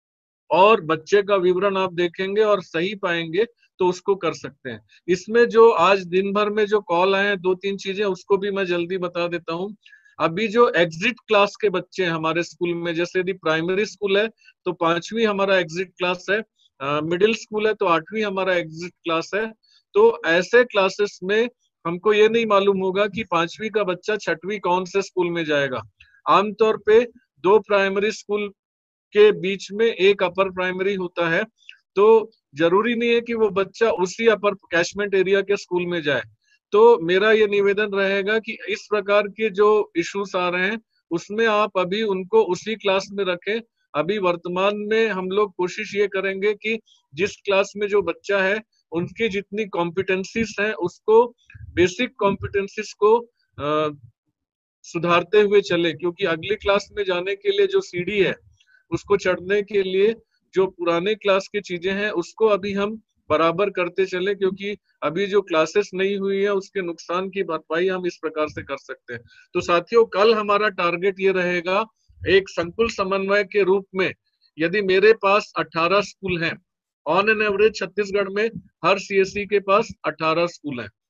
और बच्चे का विवरण आप देखेंगे और सही पाएंगे तो उसको कर सकते हैं। इसमें जो आज दिन भर में जो कॉल आए हैं, दो तीन चीजें उसको भी मैं जल्दी बता देता हूँ। अभी जो एग्जिट क्लास के बच्चे हैं हमारे स्कूल में, जैसे यदि प्राइमरी स्कूल है तो पांचवी हमारा एग्जिट क्लास है, मिडिल स्कूल है तो आठवीं हमारा एग्जिट क्लास है। तो ऐसे क्लासेस में हमको ये नहीं मालूम होगा कि पांचवी का बच्चा छठवीं कौन से स्कूल में जाएगा। आमतौर पे दो प्राइमरी स्कूल के बीच में एक अपर प्राइमरी होता है, तो जरूरी नहीं है कि वो बच्चा उसी अपर कैचमेंट एरिया के स्कूल में जाए। तो मेरा ये निवेदन रहेगा कि इस प्रकार के जो इश्यूज आ रहे हैं उसमें आप अभी उनको उसी क्लास में रखें। अभी वर्तमान में हम लोग कोशिश ये करेंगे कि जिस क्लास में जो बच्चा है उनकी जितनी कॉम्पिटेंसीज हैं उसको, बेसिक कॉम्पिटेंसीज को आ, सुधारते हुए चले, क्योंकि अगली क्लास में जाने के लिए जो सीढ़ी है उसको चढ़ने के लिए जो पुराने क्लास की चीजें हैं उसको अभी हम बराबर करते चले, क्योंकि अभी जो क्लासेस नहीं हुई है उसके नुकसान की भरपाई हम इस प्रकार से कर सकते हैं। तो साथियों, कल हमारा टारगेट ये रहेगा, एक संकुल समन्वय के रूप में, यदि मेरे पास अठारह स्कूल हैं, ऑन एन एवरेज छत्तीसगढ़ में हर सीएससी के पास अठारह स्कूल हैं,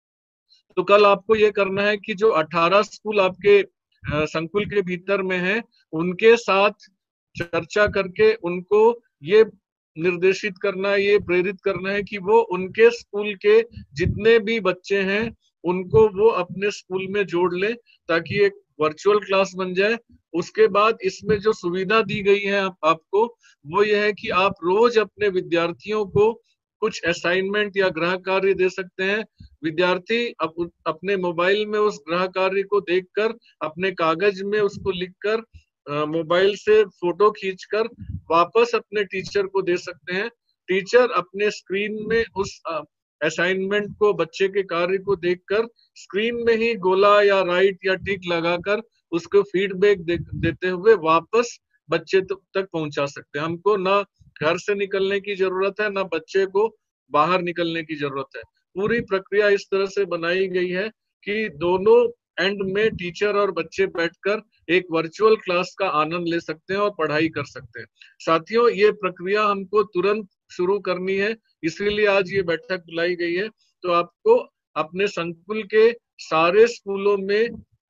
तो कल आपको ये करना है कि जो अठारह स्कूल आपके संकुल के भीतर में है उनके साथ चर्चा करके उनको ये निर्देशित करना है, ये प्रेरित करना है कि वो उनके स्कूल के जितने भी बच्चे हैं उनको वो अपने स्कूल में जोड़ ले, ताकि एक वर्चुअल क्लास बन जाए। उसके बाद इसमें जो सुविधा दी गई है आप, आपको वो ये है कि आप रोज अपने विद्यार्थियों को कुछ असाइनमेंट या गृह कार्य दे सकते हैं। विद्यार्थी अप, अपने मोबाइल में उस गृह कार्य को देखकर, अपने कागज में उसको लिखकर, मोबाइल से फोटो खींचकर वापस अपने टीचर को दे सकते हैं। टीचर अपने स्क्रीन में उस असाइनमेंट को, बच्चे के कार्य को देखकर स्क्रीन में ही गोला या राइट या टिक लगाकर उसको फीडबैक दे, देते हुए वापस बच्चे तक पहुंचा सकते हैं। हमको ना घर से निकलने की जरूरत है, ना बच्चे को बाहर निकलने की जरूरत है। पूरी प्रक्रिया इस तरह से बनाई गई है कि दोनों एंड में टीचर और बच्चे बैठकर एक वर्चुअल क्लास का आनंद ले सकते हैं और पढ़ाई कर सकते हैं। साथियों, ये प्रक्रिया हमको तुरंत शुरू करनी है, इसीलिए आज ये बैठक बुलाई गई है। तो आपको अपने संकुल के सारे स्कूलों में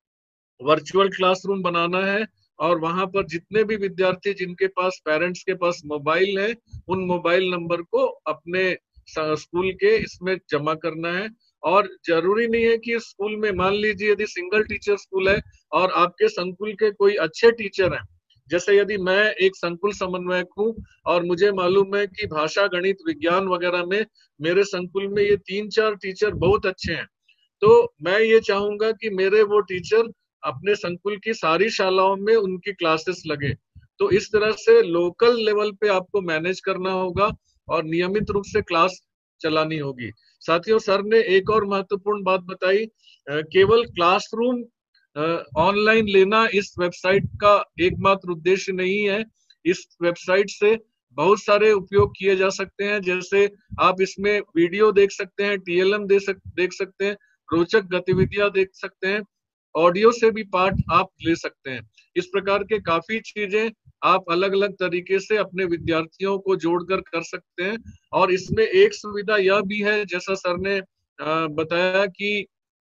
वर्चुअल क्लासरूम बनाना है और वहां पर जितने भी विद्यार्थी जिनके पास, पेरेंट्स के पास मोबाइल है, उन मोबाइल नंबर को अपने स्कूल के इसमें जमा करना है। और जरूरी नहीं है कि स्कूल में, मान लीजिए यदि सिंगल टीचर स्कूल है और आपके संकुल के कोई अच्छे टीचर हैं, जैसे यदि मैं एक संकुल समन्वयक हूँ और मुझे मालूम है कि भाषा, गणित, विज्ञान वगैरह में मेरे संकुल में ये तीन चार टीचर बहुत अच्छे हैं, तो मैं ये चाहूंगा कि मेरे वो टीचर अपने संकुल की सारी शालाओं में उनकी क्लासेस लगे। तो इस तरह से लोकल लेवल पे आपको मैनेज करना होगा और नियमित रूप से क्लास चलानी होगी। साथियों, सर ने एक और महत्वपूर्ण बात बताई, केवल क्लासरूम ऑनलाइन लेना इस वेबसाइट का एकमात्र उद्देश्य नहीं है। इस वेबसाइट से बहुत सारे उपयोग किए जा सकते हैं, जैसे आप इसमें वीडियो देख सकते हैं, टीएलएम दे सक, देख सकते हैं, रोचक गतिविधियां देख सकते हैं, ऑडियो से भी पाठ आप ले सकते हैं। इस प्रकार के काफी चीजें आप अलग अलग तरीके से अपने विद्यार्थियों को जोड़कर कर सकते हैं। और इसमें एक सुविधा यह भी है, जैसा सर ने बताया, कि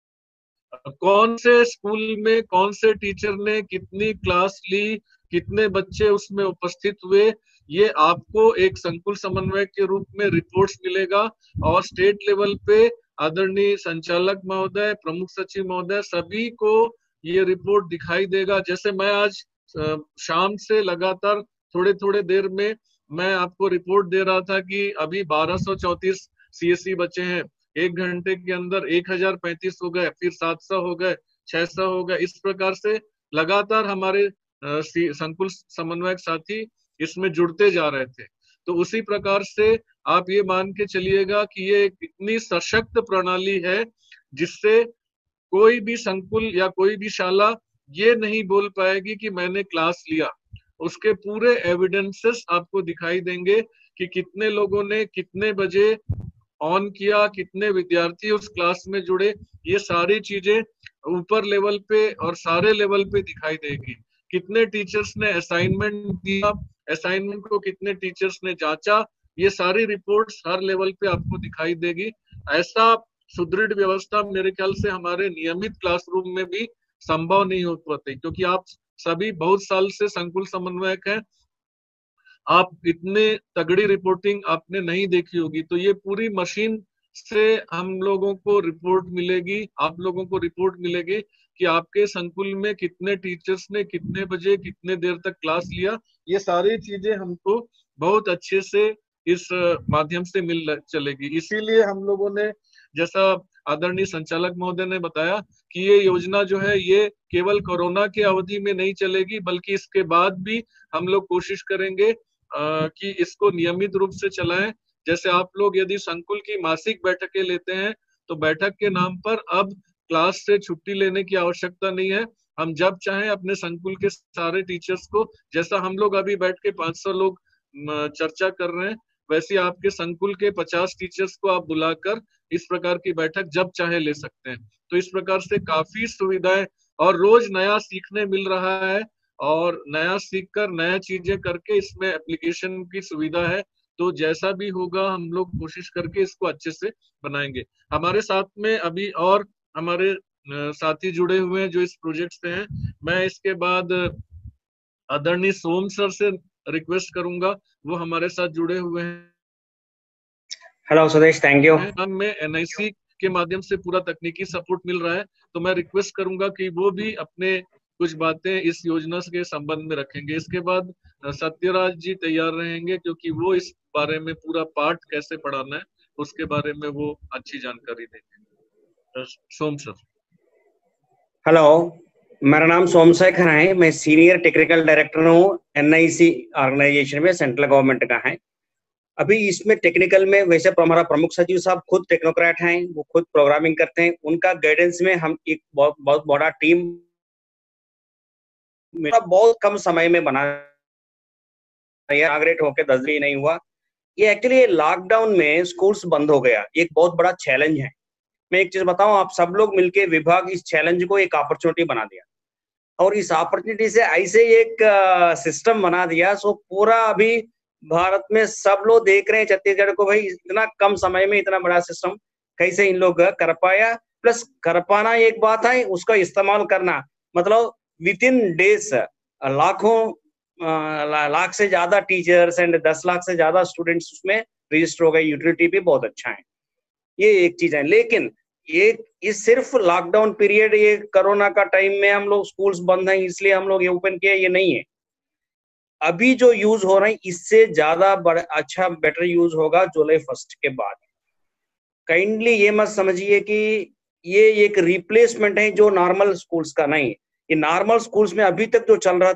कौन से स्कूल में कौन से टीचर ने कितनी क्लास ली, कितने बच्चे उसमें उपस्थित हुए, ये आपको एक संकुल समन्वयक के रूप में रिपोर्ट्स मिलेगा। और स्टेट लेवल पे आदरणीय संचालक महोदय, प्रमुख सचिव महोदय, सभी को ये रिपोर्ट दिखाई देगा। जैसे मैं आज शाम से लगातार थोड़े थोड़े देर में मैं आपको रिपोर्ट दे रहा था कि अभी बारह सौ चौंतीस सीएससी बचे हैं, एक घंटे के अंदर एक हजार पैंतीस हो गए, फिर सात सौ हो गए, छह सौ हो गए। इस प्रकार से लगातार हमारे संकुल समन्वयक साथी इसमें जुड़ते जा रहे थे। तो उसी प्रकार से आप ये मान के चलिएगा कि ये एक इतनी सशक्त प्रणाली है जिससे कोई भी संकुल या कोई भी शाला ये नहीं बोल पाएगी कि मैंने क्लास लिया। उसके पूरे एविडेंसेस आपको दिखाई देंगे कि कितने लोगों ने कितने बजे ऑन किया, कितने विद्यार्थी उस क्लास में जुड़े, ये सारी चीजें ऊपर लेवल पे और सारे लेवल पे दिखाई देगी। कितने टीचर्स ने असाइनमेंट दिया, असाइनमेंट को कितने टीचर्स ने जांचा, ये सारी रिपोर्ट्स हर लेवल पे आपको दिखाई देगी। ऐसा सुदृढ़ व्यवस्था मेरे ख्याल से हमारे नियमित क्लासरूम में भी संभव नहीं हो पाती, क्योंकि आप सभी बहुत साल से संकुल समन्वयक हैं, आप इतने तगड़ी रिपोर्टिंग आपने नहीं देखी होगी। तो ये पूरी मशीन से हम लोगों को रिपोर्ट मिलेगी, आप लोगों को रिपोर्ट मिलेगी कि आपके संकुल में कितने टीचर्स ने कितने बजे कितने देर तक क्लास लिया। ये सारी चीजें हमको बहुत अच्छे से इस माध्यम से मिल चलेगी। इसीलिए हम लोगों ने, जैसा आदरणीय संचालक महोदय ने बताया, कि ये योजना जो है ये केवल कोरोना की अवधि में नहीं चलेगी, बल्कि इसके बाद भी हम लोग कोशिश करेंगे आ, कि इसको नियमित रूप से चलाएं। जैसे आप लोग यदि संकुल की मासिक बैठकें लेते हैं तो बैठक के नाम पर अब क्लास से छुट्टी लेने की आवश्यकता नहीं है। हम जब चाहें अपने संकुल के सारे टीचर्स को, जैसा हम लोग अभी बैठ के पाँच सौ लोग चर्चा कर रहे हैं, वैसे आपके संकुल के पचास टीचर्स को आप बुलाकर इस प्रकार की बैठक जब चाहे ले सकते हैं। तो इस प्रकार से काफी सुविधाएं और रोज नया सीखने मिल रहा है और नया सीखकर नया चीजें करके इसमें एप्लीकेशन की सुविधा है। तो जैसा भी होगा हम लोग कोशिश करके इसको अच्छे से बनाएंगे। हमारे साथ में अभी और हमारे साथी जुड़े हुए हैं जो इस प्रोजेक्ट से हैं। मैं इसके बाद आदरणीय सोम सर से रिक्वेस्ट करूंगा, वो हमारे साथ जुड़े हुए हैं।
Hello Sudesh, thank you.
हमें एनआईसी के माध्यम से पूरा तकनीकी सपोर्ट मिल रहा है, तो मैं रिक्वेस्ट करूंगा कि वो भी अपने कुछ बातें इस योजना के संबंध में रखेंगे। इसके बाद सत्यराज जी तैयार रहेंगे, क्योंकि वो इस बारे में पूरा पाठ कैसे पढ़ाना है उसके बारे में वो अच्छी जानकारी देंगे। सोम सर।
हेलो, मेरा नाम सोमशेखर है। मैं सीनियर टेक्निकल डायरेक्टर हूँ एनआईसी ऑर्गेनाइजेशन में, सेंट्रल गवर्नमेंट का है। अभी इसमें टेक्निकल में वैसे हमारा प्रमुख सचिव साहब खुद टेक्नोक्रेट हैं, वो खुद प्रोग्रामिंग करते हैं। उनका गाइडेंस में हम एक बहुत बहुत बड़ा टीम मेरा बहुत कम समय में बना, इनॉग्रेट होकर दस दिन नहीं हुआ। ये एक्चुअली लॉकडाउन में स्कूल्स बंद हो गया, एक बहुत बड़ा चैलेंज है। मैं एक चीज बताऊं, आप सब लोग मिलके विभाग इस चैलेंज को एक अपॉर्चुनिटी बना दिया और इस अपॉर्चुनिटी से ऐसे एक सिस्टम बना दिया सो पूरा अभी भारत में सब लोग देख रहे हैं छत्तीसगढ़ को, भाई इतना कम समय में इतना बड़ा सिस्टम कैसे इन लोग कर पाया। प्लस कर पाना एक बात है, उसका इस्तेमाल करना मतलब विद इन डेज लाखों ला, लाख से ज्यादा टीचर्स एंड दस लाख से ज्यादा स्टूडेंट्स उसमें रजिस्टर हो गए। यूटिलिटी भी बहुत अच्छा है, ये एक चीज है। लेकिन ये इस सिर्फ लॉकडाउन पीरियड, ये कोरोना का टाइम में हम लोग स्कूल्स बंद हैं इसलिए हम लोग ये ओपन किया, ये नहीं है। अभी जो यूज हो रहा है इससे ज्यादा बड़ा अच्छा बेटर यूज होगा जुलाई फर्स्ट के बाद। काइंडली ये मत समझिए कि ये एक रिप्लेसमेंट है जो नॉर्मल स्कूल्स का नहीं। ये नॉर्मल स्कूल्स में अभी तक जो चल रहा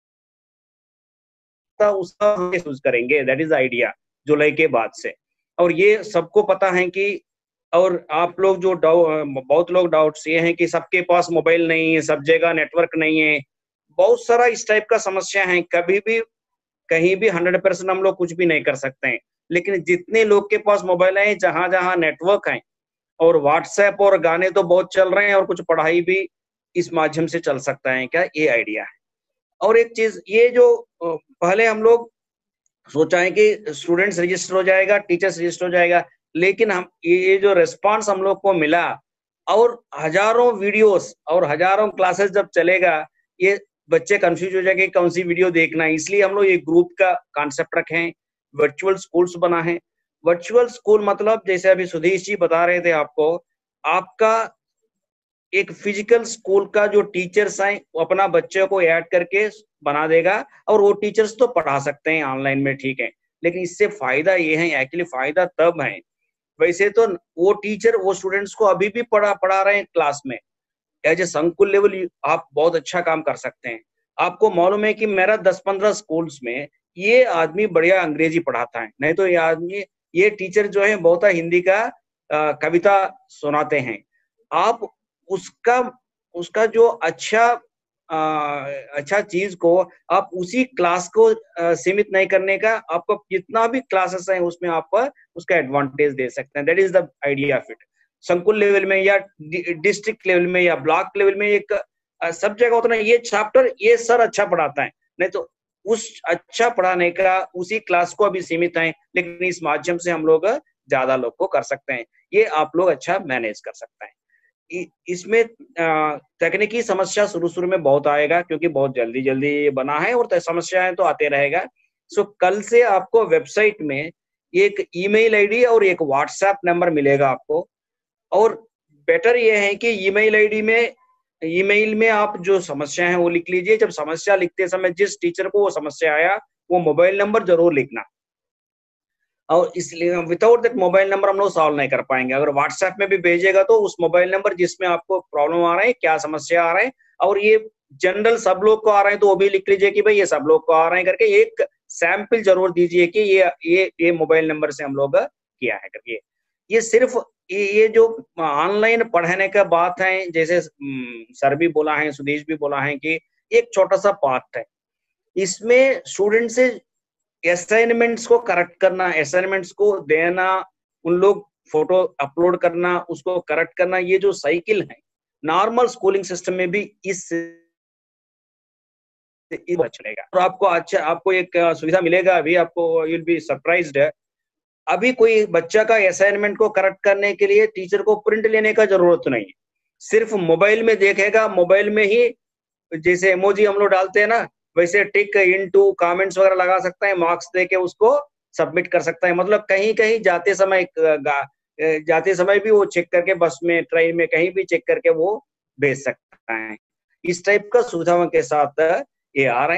था उसका हम यूज करेंगे, दैट इज आइडिया जुलाई के बाद से। और ये सबको पता है कि, और आप लोग जो बहुत लोग डाउट्स ये हैं कि सबके पास मोबाइल नहीं है, सब जगह नेटवर्क नहीं है, बहुत सारा इस टाइप का समस्या है। कभी भी कहीं भी हंड्रेड परसेंट हम लोग कुछ भी नहीं कर सकते हैं, लेकिन जितने लोग के पास मोबाइल है, जहां जहां नेटवर्क है, और व्हाट्सएप और गाने तो बहुत चल रहे हैं और कुछ पढ़ाई भी इस माध्यम से चल सकता है क्या, ये आइडिया है। और एक चीज ये जो पहले हम लोग सोचा है कि स्टूडेंट्स रजिस्टर हो जाएगा, टीचर्स रजिस्टर हो जाएगा, लेकिन हम ये जो रिस्पांस हम लोग को मिला और हजारों वीडियोस और हजारों क्लासेस जब चलेगा, ये बच्चे कंफ्यूज हो जाएंगे कौन सी वीडियो देखना है। इसलिए हम लोग एक ग्रुप का कॉन्सेप्ट रखे हैं, वर्चुअल स्कूल्स बना है। वर्चुअल स्कूल मतलब जैसे अभी सुधीश जी बता रहे थे आपको, आपका एक फिजिकल स्कूल का जो टीचर्स हैं वो अपना बच्चों को ऐड करके बना देगा और वो टीचर्स तो पढ़ा सकते हैं ऑनलाइन में, ठीक है। लेकिन इससे फायदा ये है, एक्चुअली फायदा तब है, वैसे तो वो टीचर वो स्टूडेंट्स को अभी भी पढ़ा पढ़ा रहे हैं क्लास में एज ए संकुल लेवल, आप बहुत अच्छा काम कर सकते हैं। आपको मालूम है कि मेरा दस पंद्रह स्कूल्स में ये आदमी बढ़िया अंग्रेजी पढ़ाता है, नहीं तो ये आदमी ये टीचर जो है बहुत हिंदी का आ, कविता सुनाते हैं। आप उसका उसका जो अच्छा आ, अच्छा चीज को आप उसी क्लास को आ, सीमित नहीं करने का, आपको जितना भी क्लासेस हैं उसमें आप उसका एडवांटेज दे सकते हैं। That is the idea of it. संकुल लेवल में या डिस्ट्रिक्ट लेवल में या ब्लॉक लेवल में एक आ, सब जगह होता है ये चैप्टर ये सर अच्छा पढ़ाता है, नहीं तो उस अच्छा पढ़ाने का उसी क्लास को अभी सीमित है। लेकिन इस माध्यम से हम लोग ज्यादा लोग को कर सकते हैं, ये आप लोग अच्छा मैनेज कर सकते हैं। इसमें तकनीकी समस्या शुरू शुरू में बहुत आएगा क्योंकि बहुत जल्दी जल्दी बना है और समस्याएं तो आते रहेगा। सो कल से आपको वेबसाइट में एक ईमेल आईडी और एक व्हाट्सएप नंबर मिलेगा आपको। और बेटर ये है कि ईमेल आईडी में ईमेल में आप जो समस्या है वो लिख लीजिए। जब समस्या लिखते समय जिस टीचर को वो समस्या आया वो मोबाइल नंबर जरूर लिखना, और इसलिए विदाउट दैट मोबाइल नंबर हम लोग सॉल्व नहीं कर पाएंगे। अगर व्हाट्सएप में भी भेजेगा तो उस मोबाइल नंबर जिसमें आपको प्रॉब्लम आ रहा है, क्या समस्या आ रहा है, और ये जनरल सब लोग को आ रहे हैं तो वो भी लिख लीजिए कि भाई ये सब लोग को आ रहे हैं करके, एक सैंपल जरूर दीजिए कि ये ये ये मोबाइल नंबर से हम लोग किया है करके। ये सिर्फ ये, ये जो ऑनलाइन पढ़ने का बात है, जैसे सर भी बोला है, सुधीश भी बोला है कि एक छोटा सा पार्ट है, इसमें स्टूडेंट से असाइनमेंट्स को करेक्ट करना, असाइनमेंट्स को देना, उन लोग फोटो अपलोड करना, उसको करेक्ट करना, ये जो साइकिल है नॉर्मल स्कूलिंग सिस्टम में भी इस चलेगा। और आपको अच्छा आपको एक सुविधा मिलेगा, अभी आपको यू विल बी सरप्राइज्ड है। अभी कोई बच्चा का असाइनमेंट को करेक्ट करने के लिए टीचर को प्रिंट लेने का जरूरत नहीं है, सिर्फ मोबाइल में देखेगा, मोबाइल में ही जैसे इमोजी हम लोग डालते हैं ना, वैसे टिक इनटू कमेंट्स वगैरह लगा सकता है, मार्क्स देके उसको सबमिट कर सकता है। मतलब कहीं कहीं जाते समय जाते समय भी वो चेक करके, बस में ट्रेन में कहीं भी चेक करके वो भेज सकता है। इस टाइप का सुविधाओं के साथ ये आ रहे हैं।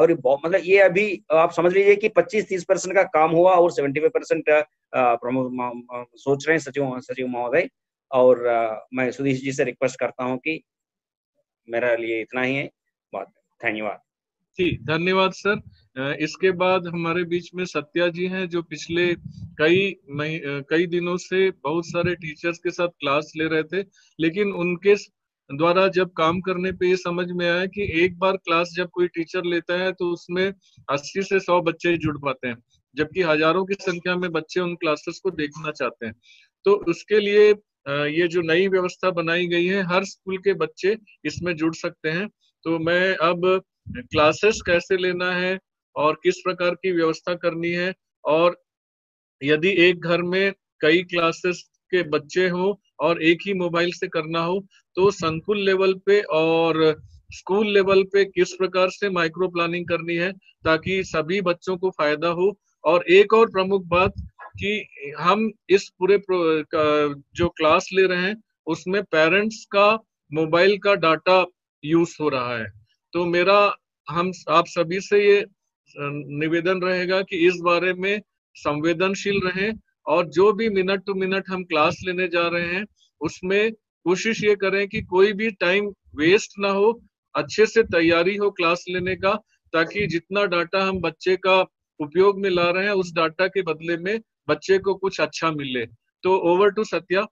और ये बहुत मतलब ये अभी आप समझ लीजिए कि पच्चीस तीस परसेंट का काम हुआ और पचहत्तर परसेंट सोच रहे हैं सचिव सचिव महोदय। और आ, मैं सुधीश जी से रिक्वेस्ट करता हूं कि मेरा लिए इतना ही है। बहुत धन्यवाद।
जी धन्यवाद सर। अ, इसके बाद हमारे बीच में सत्या जी हैं, जो पिछले कई मही अ, कई दिनों से बहुत सारे टीचर्स के साथ क्लास ले रहे थे, लेकिन उनके स- द्वारा जब काम करने पे ये समझ में आया कि एक बार क्लास जब कोई टीचर लेता है तो उसमें अस्सी से सौ बच्चे ही जुड़ पाते हैं, जबकि हजारों की संख्या में बच्चे उन क्लासेस को देखना चाहते हैं। तो उसके लिए अ, ये जो नई व्यवस्था बनाई गई है, हर स्कूल के बच्चे इसमें जुड़ सकते हैं। तो मैं अब क्लासेस कैसे लेना है और किस प्रकार की व्यवस्था करनी है, और यदि एक घर में कई क्लासेस के बच्चे हो और एक ही मोबाइल से करना हो, तो संकुल लेवल पे और स्कूल लेवल पे किस प्रकार से माइक्रो प्लानिंग करनी है ताकि सभी बच्चों को फायदा हो। और एक और प्रमुख बात कि हम इस पूरे प्रो- का, जो क्लास ले रहे हैं उसमें पेरेंट्स का मोबाइल का डाटा यूज हो रहा है। तो मेरा हम आप सभी से ये अ, निवेदन रहेगा कि इस बारे में संवेदनशील रहें, और जो भी मिनट टू मिनट हम क्लास लेने जा रहे हैं उसमें कोशिश ये करें कि कोई भी टाइम वेस्ट ना हो, अच्छे से तैयारी हो क्लास लेने का, ताकि जितना डाटा हम बच्चे का उपयोग में ला रहे हैं उस डाटा के बदले में बच्चे को कुछ अच्छा मिले। तो over to Satya.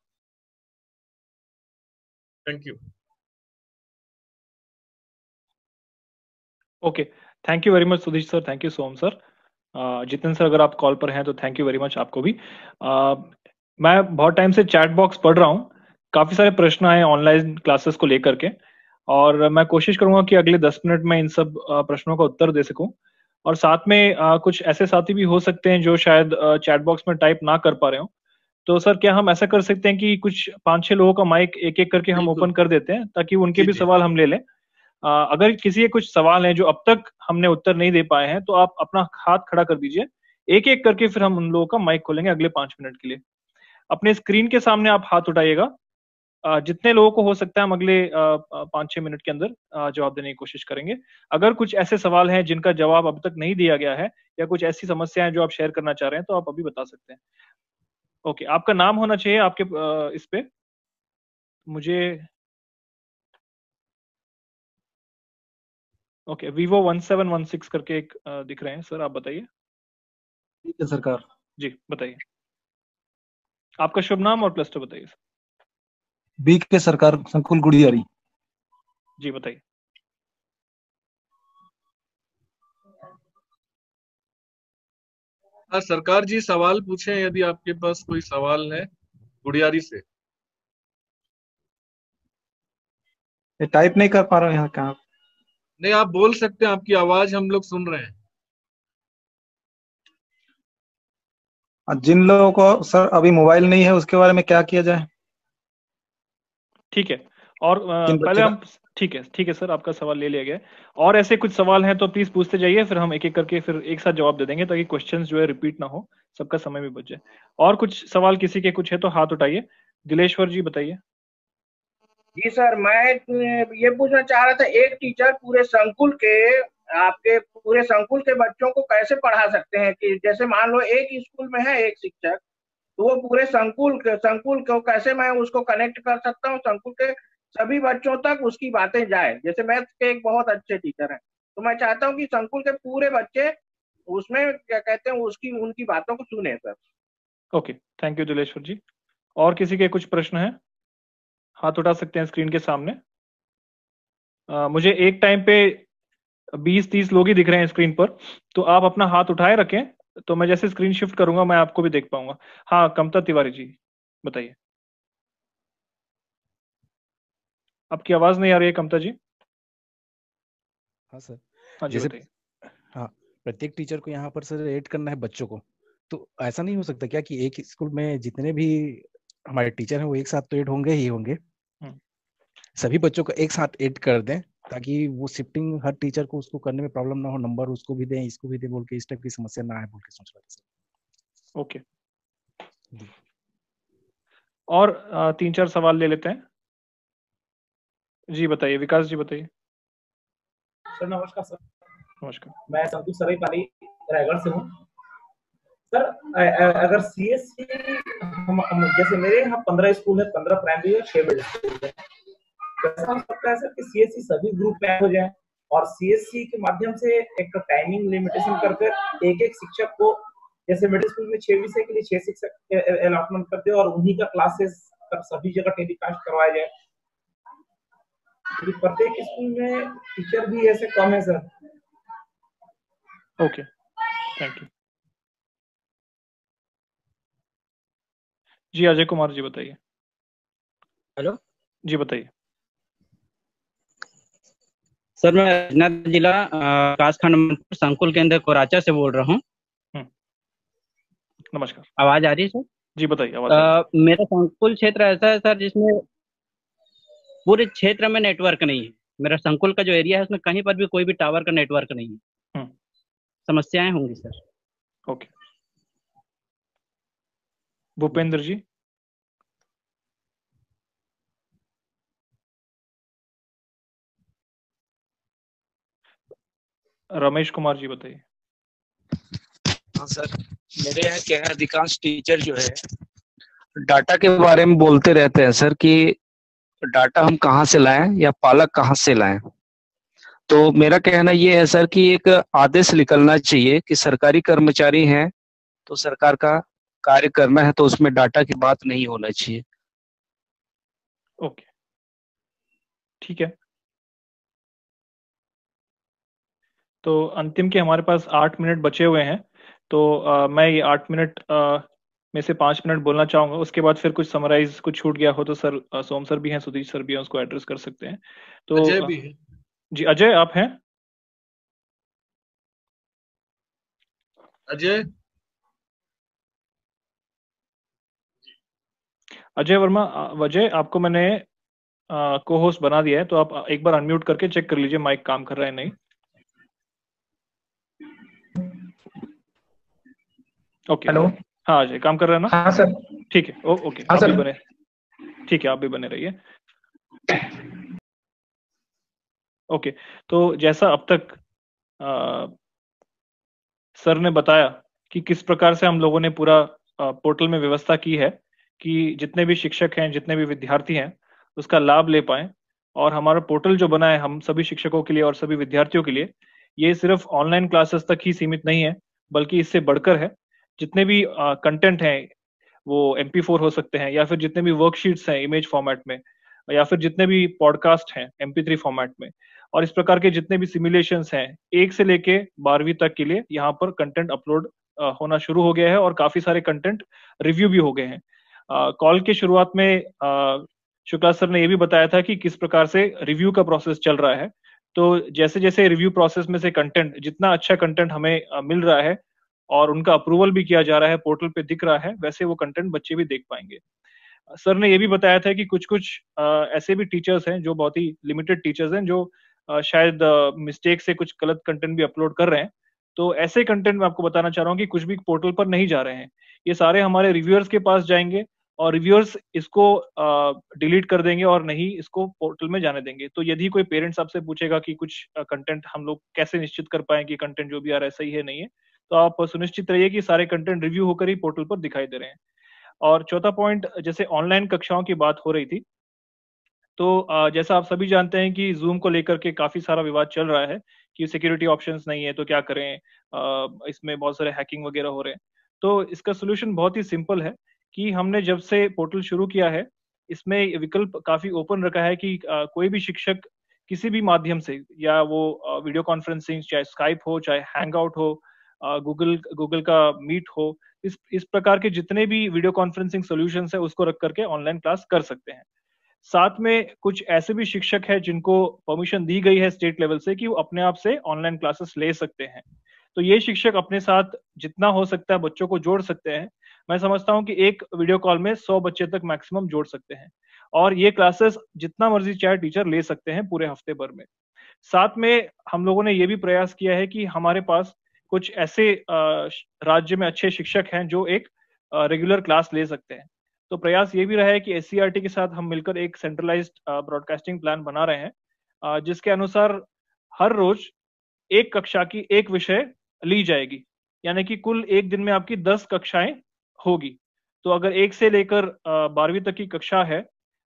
Thank you.
Okay, thank you very much Sudhish sir, thank you Som sir. Jitin sir अगर आप कॉल पर हैं तो थैंक यू वेरी मच आपको भी। uh, मैं बहुत टाइम से चैट बॉक्स पढ़ रहा हूँ, काफी सारे प्रश्न आए ऑनलाइन क्लासेस को लेकर के, और मैं कोशिश करूंगा कि अगले दस मिनट में इन सब uh, प्रश्नों का उत्तर दे सकूं। और साथ में uh, कुछ ऐसे साथी भी हो सकते हैं जो शायद चैट uh, बॉक्स में टाइप ना कर पा रहे हो। तो सर क्या हम ऐसा कर सकते हैं कि कुछ पांच छह लोगों का माइक एक एक करके हम
बिल्कुल।
ओपन कर देते हैं ताकि उनके
जी
भी
जी।
सवाल हम ले लें। अ, अगर किसी के कुछ सवाल हैं जो अब तक हमने उत्तर नहीं दे पाए हैं तो आप अपना हाथ खड़ा कर दीजिए, एक एक करके फिर हम उन लोगों का माइक खोलेंगे अगले पांच मिनट के लिए। अपने स्क्रीन के सामने आप हाथ उठाइएगा। अ, जितने लोगों को हो सकता है हम अगले अ, अ, पाँच छह मिनट के अंदर अ, जवाब देने की कोशिश करेंगे। अगर कुछ ऐसे सवाल हैं जिनका जवाब अब तक नहीं दिया गया है या कुछ ऐसी समस्या है जो आप शेयर करना चाह रहे हैं तो आप अभी बता सकते हैं। ओके, आपका नाम होना चाहिए आपके अ, इस पे। मुझे okay, Vivo one seven one six करके एक अ, दिख रहे हैं सर, आप बताइए।
ठीक है सरकार।
जी बताइए, आपका शुभ नाम और क्लस्टर बताइए सर।
बी के सरकार, संकुल गुड़ियारी।
जी बताइए।
हाँ सरकार जी, सवाल पूछें यदि आपके पास कोई सवाल है गुड़ियारी से।
ये टाइप नहीं कर पा रहा हूँ यहाँ कहाँ।
नहीं, आप बोल सकते हैं, आपकी आवाज हम लोग सुन रहे हैं।
और जिन लोगों को सर अभी मोबाइल नहीं है उसके बारे में क्या किया जाए?
ठीक है, और अ,
किन
पहले
बच्चे का?
हम ठीक है ठीक है सर, आपका सवाल ले लिया गया है। और ऐसे कुछ सवाल हैं तो प्लीज पूछते जाइए, फिर हम एक एक करके फिर एक साथ जवाब दे देंगे ताकि क्वेश्चंस जो है रिपीट ना हो, सबका समय भी बच जाए। और कुछ सवाल किसी के कुछ है तो हाथ उठाइए। दिलेश्वर जी बताइए।
जी सर, मैं ये पूछना चाह रहा था, एक टीचर पूरे संकुल के आपके पूरे संकुल के बच्चों को कैसे पढ़ा सकते हैं? कि जैसे मान लो एक स्कूल में है एक शिक्षक, तो वो पूरे संकुल के संकुल को कैसे मैं उसको कनेक्ट कर सकता हूँ, संकुल के सभी बच्चों तक उसकी बातें जाए? जैसे मैथ के एक बहुत अच्छे टीचर हैं, तो मैं चाहता हूँ कि संकुल के पूरे बच्चे उसमें क्या कहते हैं उसकी उनकी बातों को सुने sir.
Okay, thank you Dileshwar ji. और किसी के कुछ प्रश्न है? हाथ उठा सकते हैं स्क्रीन के सामने। अ, मुझे एक टाइम पे बीस तीस लोग ही दिख रहे हैं स्क्रीन पर, तो आप अपना हाथ उठाए रखें, तो मैं जैसे स्क्रीन शिफ्ट करूंगा मैं आपको भी देख पाऊंगा। हाँ, कमता तिवारी जी बताइए। आपकी आवाज नहीं आ रही है कमता जी।
हाँ सर,
हाँ जी
जैसे
बताइए।
हाँ, प्रत्येक टीचर को यहाँ पर सर ऐड करना है बच्चों को, तो ऐसा नहीं हो सकता क्या कि एक स्कूल में जितने भी हमारे टीचर हैं वो एक साथ तो ऐड होंगे ही होंगे,
हम्म,
सभी बच्चों को एक साथ ऐड कर दें ताकि वो शिफ्टिंग हर टीचर को उसको करने में प्रॉब्लम ना हो, नंबर उसको भी दें इसको भी दें बोल के इस टाइप की समस्या ना आए बोल के सोच रहा था सर।
ओके, और अ, तीन चार सवाल ले लेते हैं। जी बताइए, विकास जी बताइए।
सर नमस्कार सर।
नमस्कार।
मैं संतोष सराईपाली रायगढ़ से हूँ। सर अगर सीएससी हम, हम जैसे मेरे यहाँ पंद्रह स्कूल है, पंद्रह प्राइमरी और छह मिडिल स्कूल है, कैसा हो सकता है सर कि सीएससी सभी ग्रुप में हो जाए और सीएससी के माध्यम से एक टाइमिंग लिमिटेशन कर कर एक एक शिक्षक को, जैसे मिडिल स्कूल में छह विषय के लिए छह शिक्षक अलॉटमेंट करते और उन्हीं का क्लासेस सभी जगह टेलीकास्ट करवाया जाए? प्रत्येक स्कूल में टीचर भी ऐसे कम है sir.
Okay, thank you ji. Ajay Kumar ji बताइए।
हेलो
जी बताइए।
सर, मैं अजनाद जिला कासखंड संकुल केंद्र कोराचा से बोल रहा हूँ।
नमस्कार।
आवाज आ रही है सर?
जी बताइए। आवाज आ रही
है। मेरा संकुल क्षेत्र ऐसा है सर जिसमें पूरे क्षेत्र में नेटवर्क नहीं है। मेरा संकुल का जो एरिया है उसमें कहीं पर भी कोई भी टावर का नेटवर्क नहीं है। समस्याएं होंगी सर।
ओके। भूपेंद्र जी। रमेश कुमार जी बताइए।
हाँ सर, मेरे यहाँ क्या है, अधिकांश टीचर जो है डाटा के बारे में बोलते रहते हैं सर कि डाटा हम कहाँ से लाएं या पालक कहाँ से लाएं। तो मेरा कहना ये है सर कि एक आदेश निकलना चाहिए कि सरकारी कर्मचारी हैं तो सरकार का कार्य करना है, तो उसमें डाटा की बात नहीं होना चाहिए।
ओके, ठीक है। तो अंतिम के हमारे पास आठ मिनट बचे हुए हैं, तो आ, मैं ये आठ मिनट आ, में से पांच मिनट बोलना चाहूंगा। उसके बाद फिर कुछ समराइज कुछ छूट गया हो तो सर आ, सोम सर भी हैं, सुधीर सर भी हैं, उसको एड्रेस कर सकते हैं। तो
अजय भी है।
जी अजय, आप हैं?
अजय
अजय वर्मा। अजय, आपको मैंने को होस्ट बना दिया है, तो आप एक बार अनम्यूट करके चेक कर लीजिए माइक काम कर रहा है नहीं। ओके।
हेलो।
हाँ अजय, काम कर रहा है ना?
हाँ सर।
ठीक है। Oh, okay.
हाँ
आप भी
सर।
बने। ठीक है, आप भी बने रहिए। ओके, तो जैसा अब तक आ, सर ने बताया कि किस प्रकार से हम लोगों ने पूरा आ, पोर्टल में व्यवस्था की है कि जितने भी शिक्षक हैं, जितने भी विद्यार्थी हैं, उसका लाभ ले पाएं। और हमारा पोर्टल जो बना है हम सभी शिक्षकों के लिए और सभी विद्यार्थियों के लिए, ये सिर्फ ऑनलाइन क्लासेस तक ही सीमित नहीं है, बल्कि इससे बढ़कर है। जितने भी कंटेंट हैं वो एम पी फोर हो सकते हैं, या फिर जितने भी वर्कशीट्स हैं इमेज फॉर्मेट में, या फिर जितने भी पॉडकास्ट हैं एम पी थ्री फॉर्मेट में, और इस प्रकार के जितने भी सिमुलेशंस हैं एक से लेके बारहवीं तक के लिए यहाँ पर कंटेंट अपलोड होना शुरू हो गया है, और काफी सारे कंटेंट रिव्यू भी हो गए हैं। कॉल के शुरुआत में शुक्ला सर ने ये भी बताया था कि किस प्रकार से रिव्यू का प्रोसेस चल रहा है। तो जैसे जैसे रिव्यू प्रोसेस में से कंटेंट, जितना अच्छा कंटेंट हमें मिल रहा है और उनका अप्रूवल भी किया जा रहा है, पोर्टल पे दिख रहा है, वैसे वो कंटेंट बच्चे भी देख पाएंगे। सर ने ये भी बताया था कि कुछ कुछ ऐसे भी टीचर्स हैं जो बहुत ही लिमिटेड टीचर्स हैं, जो शायद मिस्टेक से कुछ गलत कंटेंट भी अपलोड कर रहे हैं। तो ऐसे कंटेंट मैं आपको बताना चाह रहा हूँ कि कुछ भी पोर्टल पर नहीं जा रहे हैं, ये सारे हमारे रिव्यूअर्स के पास जाएंगे और रिव्यूअर्स इसको डिलीट कर देंगे और नहीं इसको पोर्टल में जाने देंगे। तो यदि कोई पेरेंट्स आपसे पूछेगा कि कुछ कंटेंट हम लोग कैसे निश्चित कर पाए कि कंटेंट जो भी आ रहा है सही है नहीं है, तो आप सुनिश्चित रहिए कि सारे कंटेंट रिव्यू होकर ही पोर्टल पर दिखाई दे रहे हैं। और चौथा पॉइंट, जैसे ऑनलाइन कक्षाओं की बात हो रही थी, तो जैसा आप सभी जानते हैं कि जूम को लेकर के काफी सारा विवाद चल रहा है कि सिक्योरिटी ऑप्शंस नहीं है तो क्या करें, इसमें बहुत सारे हैकिंग वगैरह हो रहे हैं। तो इसका सोल्यूशन बहुत ही सिंपल है कि हमने जब से पोर्टल शुरू किया है इसमें विकल्प काफी ओपन रखा है कि कोई भी शिक्षक किसी भी माध्यम से, या वो वीडियो कॉन्फ्रेंसिंग, चाहे स्काइप हो, चाहे हैंगआउट हो, गूगल गूगल का मीट हो, इस इस प्रकार के जितने भी वीडियो कॉन्फ्रेंसिंग सॉल्यूशंस है उसको रख करके ऑनलाइन क्लास कर सकते हैं। साथ में कुछ ऐसे भी शिक्षक हैं जिनको परमिशन दी गई है स्टेट लेवल से कि वो अपने आप से ऑनलाइन क्लासेस ले सकते हैं। तो ये शिक्षक अपने साथ जितना हो सकता है बच्चों को जोड़ सकते हैं। मैं समझता हूँ कि एक वीडियो कॉल में सौ बच्चे तक मैक्सिमम जोड़ सकते हैं, और ये क्लासेस जितना मर्जी चाहे टीचर ले सकते हैं पूरे हफ्ते भर में। साथ में हम लोगों ने ये भी प्रयास किया है कि हमारे पास कुछ ऐसे राज्य में अच्छे शिक्षक हैं जो एक रेगुलर क्लास ले सकते हैं। तो प्रयास ये भी रहा है कि एस सी आर टी के साथ हम मिलकर एक सेंट्रलाइज्ड ब्रॉडकास्टिंग प्लान बना रहे हैं, जिसके अनुसार हर रोज एक कक्षा की एक विषय ली जाएगी, यानी कि कुल एक दिन में आपकी दस कक्षाएं होगी। तो अगर एक से लेकर बारहवीं तक की कक्षा है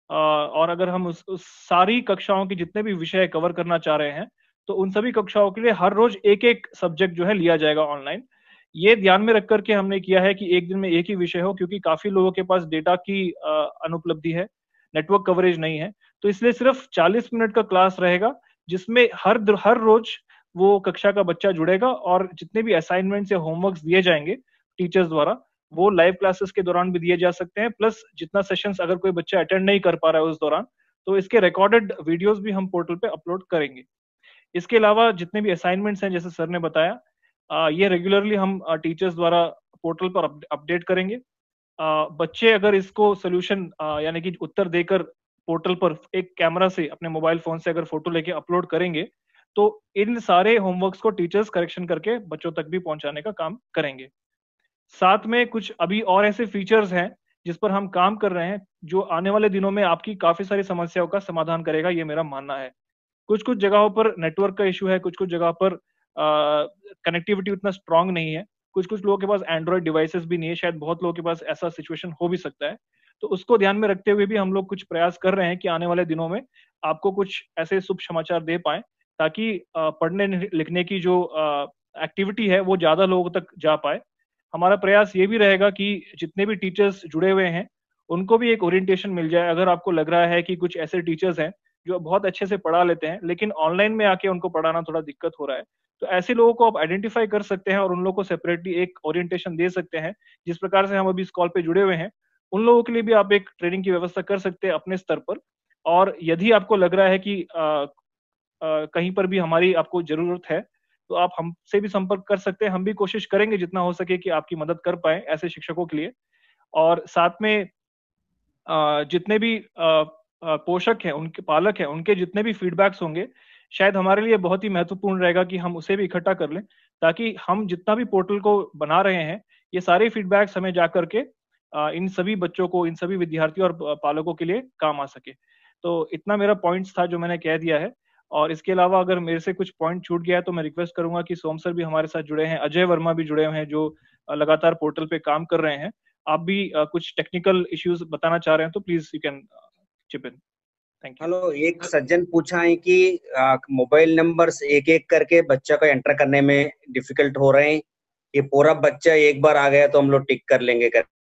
और अगर हम उस, उस सारी कक्षाओं के जितने भी विषय कवर करना चाह रहे हैं तो उन सभी कक्षाओं के लिए हर रोज एक एक सब्जेक्ट जो है लिया जाएगा ऑनलाइन। ये ध्यान में रख करके हमने किया है कि एक दिन में एक ही विषय हो, क्योंकि काफी लोगों के पास डेटा की अनुपलब्धि है, नेटवर्क कवरेज नहीं है, तो इसलिए सिर्फ चालीस मिनट का क्लास रहेगा जिसमें हर हर रोज वो कक्षा का बच्चा जुड़ेगा और जितने भी असाइनमेंट्स या होमवर्क्स दिए जाएंगे टीचर्स द्वारा वो लाइव क्लासेस के दौरान भी दिए जा सकते हैं, प्लस जितना सेशंस अगर कोई बच्चा अटेंड नहीं कर पा रहा है उस दौरान तो इसके रिकॉर्डेड वीडियोस भी हम पोर्टल पे अपलोड करेंगे। इसके अलावा जितने भी असाइनमेंट्स हैं जैसे सर ने बताया आ, ये रेगुलरली हम टीचर्स द्वारा पोर्टल पर अपडेट करेंगे। आ, बच्चे अगर इसको सोल्यूशन यानी कि उत्तर देकर पोर्टल पर एक कैमरा से अपने मोबाइल फोन से अगर फोटो लेके अपलोड करेंगे तो इन सारे होमवर्क्स को टीचर्स करेक्शन करके बच्चों तक भी पहुंचाने का काम करेंगे। साथ में कुछ अभी और ऐसे फीचर्स हैं जिस पर हम काम कर रहे हैं जो आने वाले दिनों में आपकी काफी सारी समस्याओं का समाधान करेगा, ये मेरा मानना है। कुछ कुछ जगहों पर नेटवर्क का इशू है, कुछ कुछ जगह पर कनेक्टिविटी उतना स्ट्रांग नहीं है, कुछ कुछ लोगों के पास एंड्रॉइड डिवाइसेस भी नहीं है, शायद बहुत लोगों के पास ऐसा सिचुएशन हो भी सकता है। तो उसको ध्यान में रखते हुए भी हम लोग कुछ प्रयास कर रहे हैं कि आने वाले दिनों में आपको कुछ ऐसे शुभ समाचार दे पाए ताकि पढ़ने लिखने की जो एक्टिविटी है वो ज्यादा लोगों तक जा पाए। हमारा प्रयास ये भी रहेगा कि जितने भी टीचर्स जुड़े हुए हैं उनको भी एक ओरिएंटेशन मिल जाए। अगर आपको लग रहा है कि कुछ ऐसे टीचर्स हैं जो बहुत अच्छे से पढ़ा लेते हैं लेकिन ऑनलाइन में आके उनको पढ़ाना थोड़ा दिक्कत हो रहा है, तो ऐसे लोगों को आप आइडेंटिफाई कर सकते हैं और उन लोगों को सेपरेटली एक ओरिएंटेशन दे सकते हैं। जिस प्रकार से हम अभी इस कॉल पे जुड़े हुए हैं उन लोगों के लिए भी आप एक ट्रेनिंग की व्यवस्था कर सकते हैं अपने स्तर पर। और यदि आपको लग रहा है कि आ, आ, कहीं पर भी हमारी आपको जरूरत है तो आप हमसे भी संपर्क कर सकते हैं। हम भी कोशिश करेंगे जितना हो सके कि आपकी मदद कर पाए ऐसे शिक्षकों के लिए। और साथ में जितने भी पोषक हैं, उनके पालक हैं, उनके जितने भी फीडबैक्स होंगे शायद हमारे लिए बहुत ही महत्वपूर्ण रहेगा कि हम उसे भी इकट्ठा कर लें ताकि हम जितना भी पोर्टल को बना रहे हैं ये सारे फीडबैक्स हमें जा करके इन सभी बच्चों को, इन सभी विद्यार्थियों और पालकों के लिए काम आ सके। तो इतना मेरा पॉइंट्स था जो मैंने कह दिया है। और इसके अलावा अगर मेरे से कुछ पॉइंट छूट गया है तो मैं रिक्वेस्ट करूंगा कि सोम सर भी हमारे साथ जुड़े हैं, अजय वर्मा भी जुड़े हुए हैं जो लगातार पोर्टल पे काम कर रहे हैं। आप भी कुछ टेक्निकल इश्यूज बताना चाह रहे हैं तो please you can chip in. Thank you.
Hello, एक सज्जन पूछा है कि मोबाइल नंबर्स एक एक करके बच्चा को एंटर करने में डिफिकल्ट हो रहे हैं, ये पूरा बच्चा एक बार आ गया तो हम लोग टिक कर लेंगे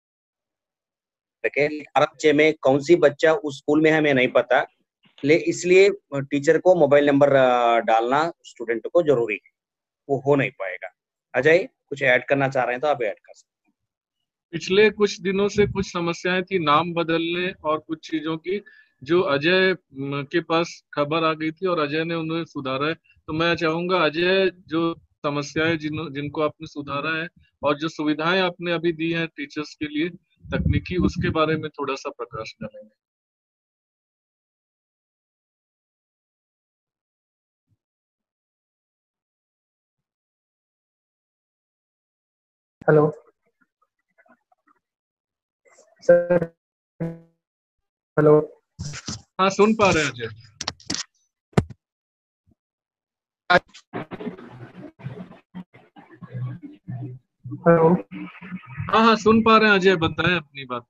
करके। बच्चे में कौन सी बच्चा उस स्कूल में हमें नहीं पता, ले इसलिए टीचर को मोबाइल नंबर डालना स्टूडेंट को जरूरी है, वो हो नहीं पाएगा। अजय कुछ ऐड करना चाह रहे हैं तो आप ऐड कर सकते हैं।
पिछले कुछ दिनों से कुछ समस्याएं थी नाम बदलने और कुछ चीजों की, जो अजय के पास खबर आ गई थी और अजय ने उन्हें सुधारा है। तो मैं चाहूंगा अजय जो समस्याएं जिन जिनको आपने सुधारा है और जो सुविधाएं आपने अभी दी हैं टीचर्स के लिए तकनीकी, उसके बारे में थोड़ा सा प्रकाश डालेंगे।
Hello sir. हेलो,
हाँ सुन पा रहे हैं अजय।
हेलो,
हाँ हाँ सुन पा रहे हैं अजय, बताएं अपनी बात।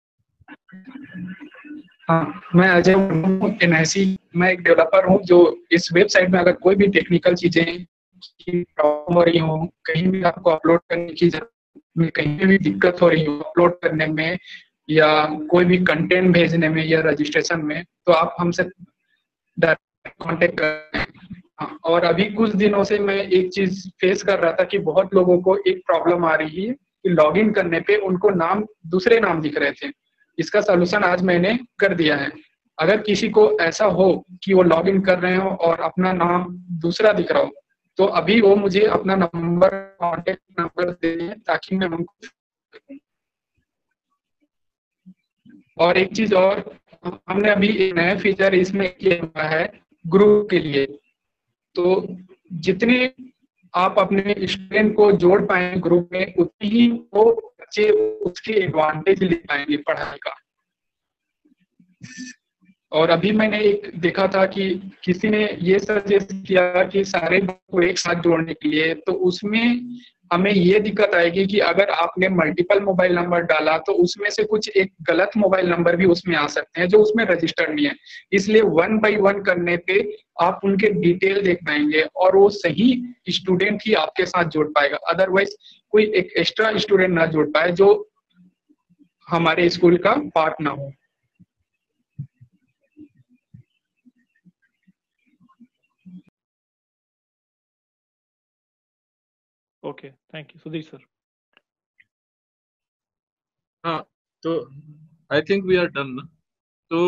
हाँ, मैं अजय हूँ, एनआईसी। मैं एक डेवलपर हूँ जो इस वेबसाइट में अगर कोई भी टेक्निकल चीजें की प्रॉब्लम हो रही हो, कहीं भी आपको अपलोड करने की जरूरत में कहीं भी दिक्कत हो रही हो अपलोड करने में या कोई भी कंटेंट भेजने में या रजिस्ट्रेशन में, तो आप हमसे डायरेक्ट कांटेक्ट करें। और अभी कुछ दिनों से मैं एक चीज फेस कर रहा था कि बहुत लोगों को एक प्रॉब्लम आ रही है कि लॉगिन करने पे उनको नाम दूसरे नाम दिख रहे थे। इसका सलूशन आज मैंने कर दिया है। अगर किसी को ऐसा हो कि वो लॉगिन कर रहे हो और अपना नाम दूसरा दिख रहा हो तो अभी वो मुझे अपना नंबर, कॉन्टेक्ट नंबर दे दें ताकि मैं उनको। और एक चीज और, हमने अभी एक नया फीचर इसमें किया हुआ है ग्रुप के लिए। तो जितने आप अपने स्टूडेंट को जोड़ पाए ग्रुप में उतनी ही वो बच्चे उसके एडवांटेज ले पाएंगे पढ़ाई का। और अभी मैंने एक देखा था कि किसी ने ये सजेस्ट किया कि सारे को एक साथ जोड़ने के लिए, तो उसमें हमें ये दिक्कत आएगी कि अगर आपने मल्टीपल मोबाइल नंबर डाला तो उसमें से कुछ एक गलत मोबाइल नंबर भी उसमें आ सकते हैं जो उसमें रजिस्टर्ड नहीं है। इसलिए वन बाय वन करने पे आप उनके डिटेल देख पाएंगे और वो सही स्टूडेंट ही आपके साथ जोड़ पाएगा, अदरवाइज कोई एक एक्स्ट्रा स्टूडेंट ना जोड़ पाए जो हमारे स्कूल का पार्ट ना हो।
Okay, thank you. Sudhir sir.
हाँ, तो I think we are done ना। तो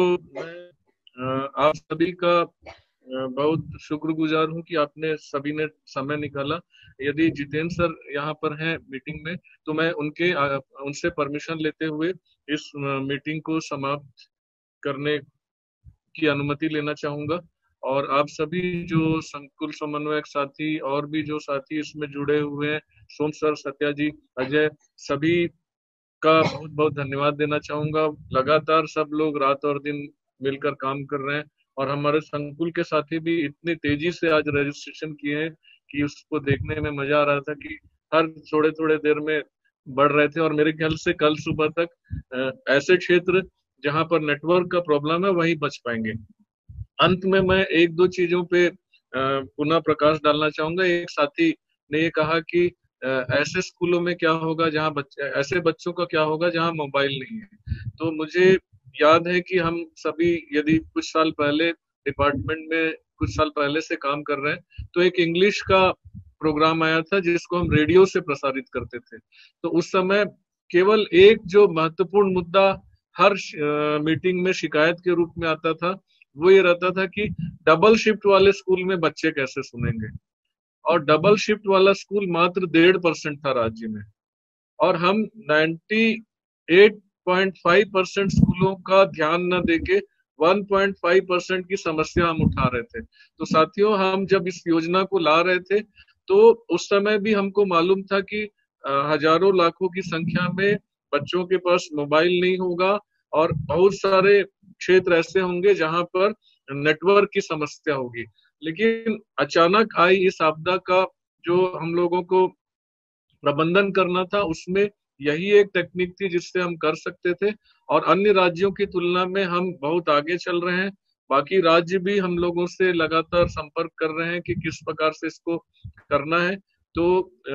मैं आप सभी का बहुत शुक्रगुजार हूँ कि आपने सभी ने समय निकाला। यदि जितेंद्र सर यहाँ पर हैं मीटिंग में, तो मैं उनके उनसे परमिशन लेते हुए इस मीटिंग को समाप्त करने की अनुमति लेना चाहूंगा। और आप सभी जो संकुल समन्वयक साथी और भी जो साथी इसमें जुड़े हुए हैं, सोम सर, सत्या जी, अजय, सभी का बहुत बहुत धन्यवाद देना चाहूंगा। लगातार सब लोग रात और दिन मिलकर काम कर रहे हैं और हमारे संकुल के साथी भी इतनी तेजी से आज रजिस्ट्रेशन किए हैं कि उसको देखने में मजा आ रहा था कि हर थोड़े थोड़े देर में बढ़ रहे थे। और मेरे ख्याल से कल सुबह तक ऐसे क्षेत्र जहां पर नेटवर्क का प्रॉब्लम है वहीं बच पाएंगे। अंत में मैं एक दो चीजों पे पुनः प्रकाश डालना चाहूंगा। एक साथी ने ये कहा कि ऐसे स्कूलों में क्या होगा जहां बच्चे, ऐसे बच्चों का क्या होगा जहां मोबाइल नहीं है। तो मुझे याद है कि हम सभी यदि कुछ साल पहले डिपार्टमेंट में कुछ साल पहले से काम कर रहे हैं, तो एक इंग्लिश का प्रोग्राम आया था जिसको हम रेडियो से प्रसारित करते थे। तो उस समय केवल एक जो महत्वपूर्ण मुद्दा हर मीटिंग में शिकायत के रूप में आता था, वो ये रहता था कि डबल शिफ्ट वाले स्कूल में बच्चे कैसे सुनेंगे। और डबल शिफ्ट वाला स्कूल मात्र डेढ़ परसेंट था राज्य में, और हम अट्ठानवे पॉइंट पाँच परसेंट स्कूलों का ध्यान न देके एक पॉइंट पाँच परसेंट की समस्या हम उठा रहे थे। तो साथियों, हम जब इस योजना को ला रहे थे तो उस समय भी हमको मालूम था कि हजारों लाखों की संख्या में बच्चों के पास मोबाइल नहीं होगा और बहुत सारे क्षेत्र ऐसे होंगे जहां पर नेटवर्क की समस्या होगी। लेकिन अचानक आई इस आपदा का जो हम लोगों को प्रबंधन करना था, उसमें यही एक टेक्निक थी जिससे हम कर सकते थे। और अन्य राज्यों की तुलना में हम बहुत आगे चल रहे हैं। बाकी राज्य भी हम लोगों से लगातार संपर्क कर रहे हैं कि किस प्रकार से इसको करना है। तो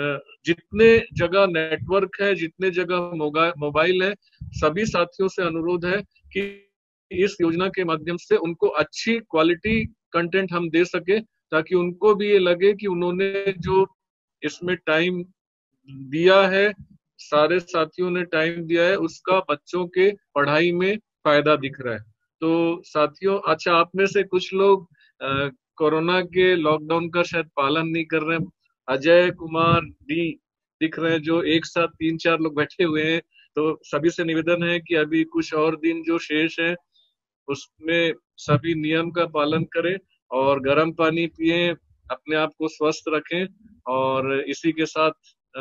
जितने जगह नेटवर्क है, जितने जगह मोबाइल है, सभी साथियों से अनुरोध है कि इस योजना के माध्यम से उनको अच्छी क्वालिटी कंटेंट हम दे सके, ताकि उनको भी ये लगे कि उन्होंने जो इसमें टाइम दिया है, सारे साथियों ने टाइम दिया है, उसका बच्चों के पढ़ाई में फायदा दिख रहा है। तो साथियों, अच्छा, आप में से कुछ लोग कोरोना के लॉकडाउन का शायद पालन नहीं कर रहे हैं। अजय कुमार डी दिख रहे हैं जो एक साथ तीन चार लोग बैठे हुए हैं। तो सभी से निवेदन है कि अभी कुछ और दिन जो शेष है उसमें सभी नियम का पालन करें और गर्म पानी पिए, अपने आप को स्वस्थ रखें। और इसी के साथ आ,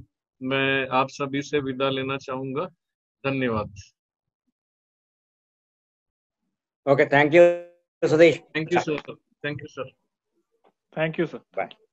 मैं आप सभी से विदा लेना चाहूंगा। धन्यवाद।
Okay, thank you Satish.
Thank you sir. Thank you sir.
Thank you sir.
Bye.